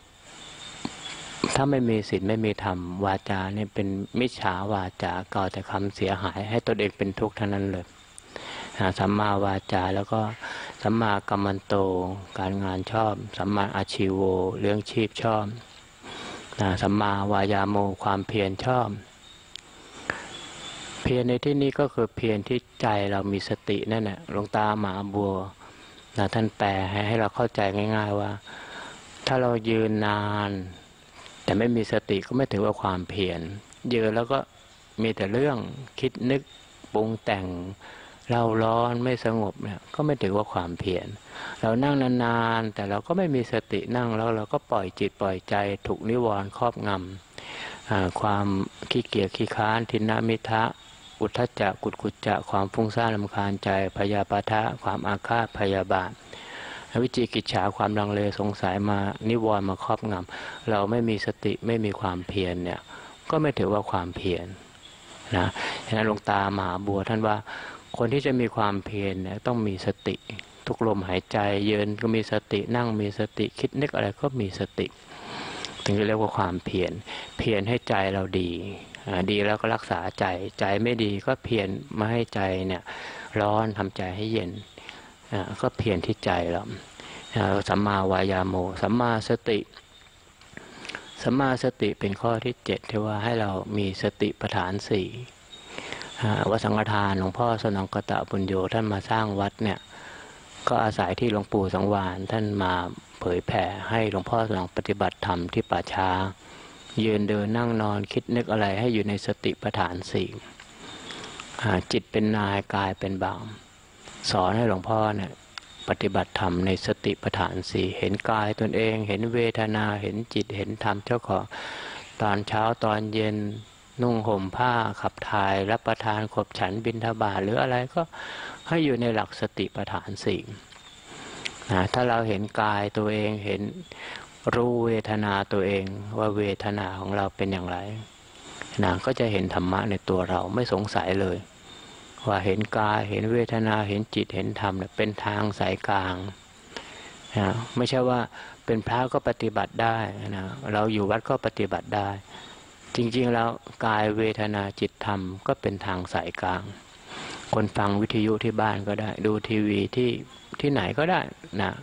ถ้าไม่มีศีลไม่มีธรรมวาจาเนี่ยเป็นมิจฉาวาจากล่าวแต่คำเสียหายให้ตนเองเป็นทุกข์ทั้งนั้นเลยสัมมาวาจาแล้วก็สัมมากัมมันโตการงานชอบสัมมาอาชีโวเลี้ยงชีพชอบสัมมาวายาโมความเพียรชอบเพียรในที่นี้ก็คือเพียรที่ใจเรามีสตินั่นแหละหลวงตามหาบัวนะท่านแปลให้ให้เราเข้าใจง่ายๆว่าถ้าเรายืนนานแต่ไม่มีสติก็ไม่ถือว่าความเพียรยืนแล้วก็มีแต่เรื่องคิดนึกปรุงแต่งเราร้อนไม่สงบเนี่ยก็ไม่ถือว่าความเพียรเรานั่งนานๆแต่เราก็ไม่มีสตินั่งแล้วเราก็ปล่อยจิตปล่อยใจถูกนิวรณ์ครอบงำความขี้เกียจขี้ค้านทินนามิทะอุทธัจจะกุจกุจจะความฟุ้งซ่านรำคาญใจพยาปาทะความอาฆาตพยาบาทวิจิกิจฉาความลังเลสงสัยมานิวรณ์มาครอบงำเราไม่มีสติไม่มีความเพียรเนี่ยก็ไม่ถือว่าความเพียรนะฉะนั้นหลวงตามหาบัวท่านว่าคนที่จะมีความเพียรเนี่ยต้องมีสติทุกลมหายใจยืนก็มีสตินั่งมีสติคิดนึกอะไรก็มีสติถึงจะเรียกว่าความเพียรเพียรให้ใจเราดีดีแล้วก็รักษาใจใจไม่ดีก็เพียรไม่ให้ใจเนี่ยร้อนทำใจให้เย็นก็เพียรที่ใจเราสัมมาวายาโมสัมมาสติสัมมาสติเป็นข้อที่เจ็ดที่ว่าให้เรามีสติปัฏฐานสี่วัดสังฆทานหลวงพ่อสนองกตปุญโญท่านมาสร้างวัดเนี่ยก็อาศัยที่หลวงปู่สังวาลท่านมาเผยแผ่ให้หลวงพ่อสนองปฏิบัติธรรมที่ป่าช้ายืนเดินนั่งนอนคิดนึกอะไรให้อยู่ในสติปัฏฐานสี่จิตเป็นนายกายเป็นบ่าวสอนให้หลวงพ่อเนี่ยปฏิบัติธรรมในสติปัฏฐานสี่เห็นกายตนเองเห็นเวทนาเห็นจิตเห็นธรรมเจ้าของตอนเช้าตอนเย็นนุ่งห่มผ้าขับถ่ายรับประทานขบฉันบิณฑบาตหรืออะไรก็ให้อยู่ในหลักสติปัฏฐานสี่นะถ้าเราเห็นกายตัวเองเห็นรู้เวทนาตัวเองว่าเวทนาของเราเป็นอย่างไรนะก็จะเห็นธรรมะในตัวเราไม่สงสัยเลยว่าเห็นกายเห็นเวทนาเห็นจิตเห็นธรรมเนี่ยเป็นทางสายกลางนะไม่ใช่ว่าเป็นพระก็ปฏิบัติได้นะเราอยู่วัดก็ปฏิบัติได้จริงๆแล้วกายเวทนาจิตธรรมก็เป็นทางสายกลางคนฟังวิทยุที่บ้านก็ได้ดูทีวีที่ที่ไหนก็ได้นะพ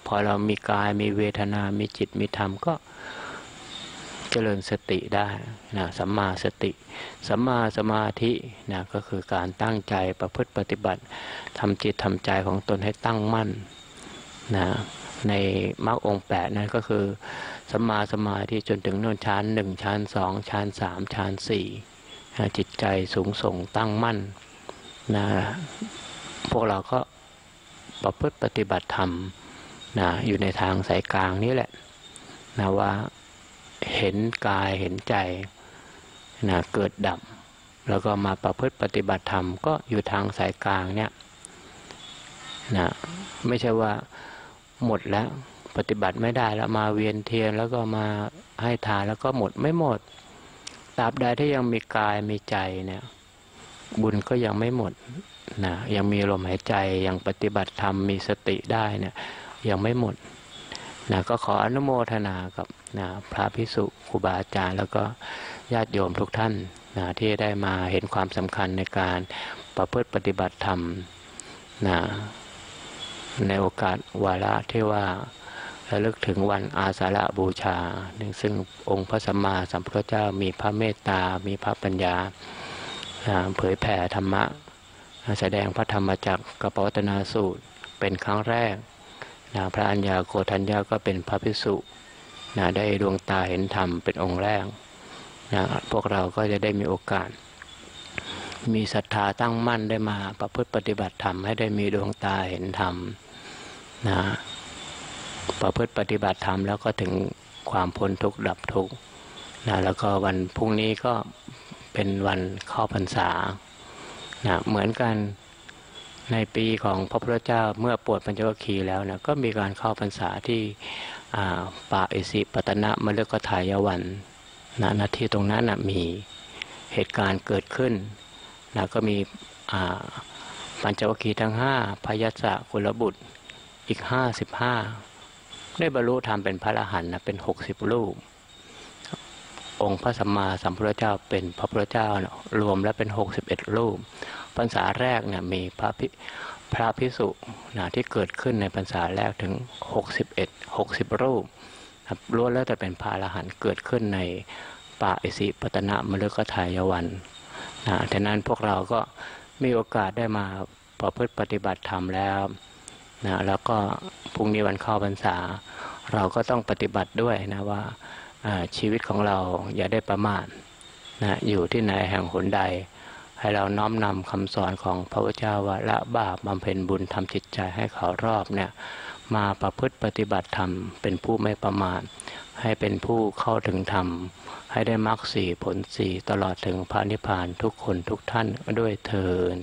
พอเรามีกายมีเวทนามีจิตมีธรรมก็เจริญสติได้นะสัมมาสติสัมมาสมาธินะก็คือการตั้งใจประพฤติปฏิบัติทำจิตทำใจของตนให้ตั้งมั่นนะในมรรคองค์แปดนั้นก็คือสัมมาสมาธิจนถึงโน่นชั้นหนึ่งชั้นสองชั้นสามชั้นสี่จิตใจสูงส่งตั้งมั่นนะพวกเราก็ประพฤติปฏิบัติธรรมนะอยู่ในทางสายกลางนี้แหละนะว่าเห็นกายเห็นใจนะเกิดดับแล้วก็มาประพฤติปฏิบัติธรรมก็อยู่ทางสายกลางเนี่ยนะไม่ใช่ว่าหมดแล้วปฏิบัติไม่ได้แล้วมาเวียนเทียนแล้วก็มาให้ทานแล้วก็หมดไม่หมดตราบใดที่ยังมีกายมีใจเนี่ยบุญก็ยังไม่หมดนะยังมีลมหายใจยังปฏิบัติธรรมมีสติได้เนี่ยยังไม่หมดนะก็ขออนุโมทนากับนะพระภิกษุครูบาอาจารย์แล้วก็ญาติโยมทุกท่านนะที่ได้มาเห็นความสำคัญในการประพฤติปฏิบัติธรรมนะในโอกาสวาระที่ว่าระลึกถึงวันอาสาฬบูชาซึ่งองค์พระสัมมาสัมพุทธเจ้ามีพระเมตตามีพระปัญญาเผยแผ่ธรรมะแสดงพระธรรมจักรกับปวัตนาสูตรเป็นครั้งแรกนะพระอัญญาโกฏัญญาก็เป็นพระภิกษุนะได้ดวงตาเห็นธรรมเป็นองค์แรกนะพวกเราก็จะได้มีโอกาสมีศรัทธาตั้งมั่นได้มาประพฤติปฏิบัติธรรมให้ได้มีดวงตาเห็นธรรมนะประพฤติปฏิบัติธรรมแล้วก็ถึงความพ้นทุกข์ดับทุกข์นะแล้วก็วันพรุ่งนี้ก็เป็นวันเข้าพรรษานะเหมือนกันในปีของพระพุทธเจ้าเมื่อปวดปัญจวัคคีย์แล้วนะก็มีการเข้าพรรษาที่ป่าอิสิปตนะมฤคทายวันนะณที่ตรงนั้นนะมีเหตุการณ์เกิดขึ้นนะก็มีปัญจวัคคีย์ทั้งห้าพยัสสะกุลบุตรอีกห้าสิบห้าได้บรรลุธรรมเป็นพระอรหันต์นะเป็นหกสิบรูปองค์พระสัมมาสัมพุทธเจ้าเป็นพระพุทธเจ้านะรวมแล้วเป็นหกสิบเอ็ดรูปพรรษาแรกเนี่ยมีพระพระภิกษุนะที่เกิดขึ้นในพรรษาแรกถึงหกสิบเอ็ด หกสิบรูปล้วนแล้วแต่เป็นพระอรหันต์เกิดขึ้นในป่าอิสิปตนะมฤคทายวันนะฉะนั้นพวกเราก็มีโอกาสได้มาประพฤติปฏิบัติธรรมแล้วนะแล้วก็พรุ่งนี้วันเข้าพรรษาเราก็ต้องปฏิบัติด้วยนะว่าชีวิตของเราอย่าได้ประมาทนะอยู่ที่ไหนแห่งหนใดให้เราน้อมนำคำสอนของพระพุทธเจ้าว่าละบาปบำเพ็ญบุญทำจิตใจให้เขารอบเนี่ยมาประพฤติปฏิบัติธรรมเป็นผู้ไม่ประมาทให้เป็นผู้เข้าถึงธรรมให้ได้มรรคสี่ผลสี่ตลอดถึงพระนิพพานทุกคนทุกท่านด้วยเถิด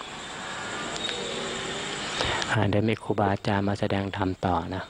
ได้มีครูบาอาจารย์มาแสดงธรรมต่อนะ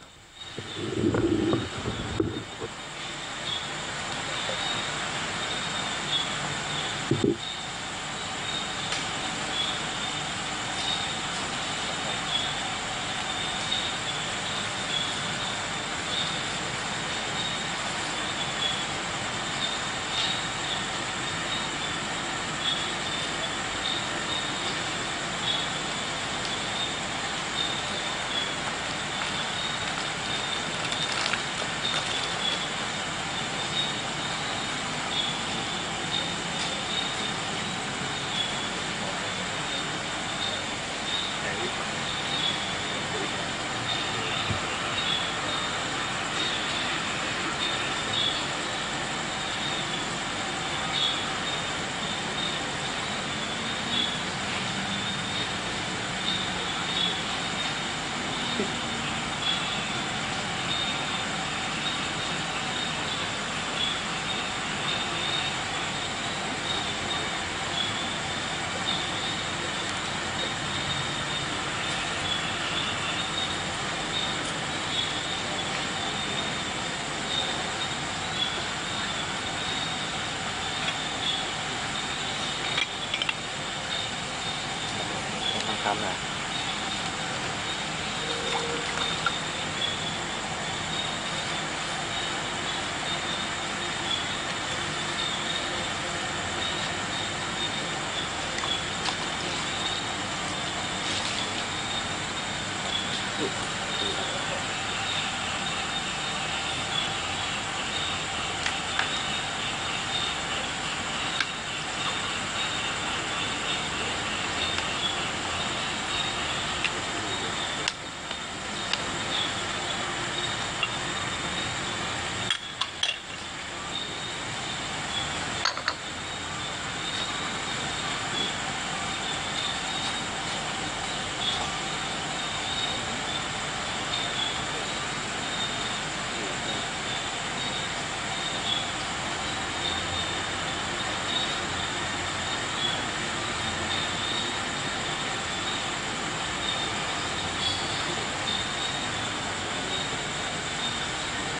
ทำนะ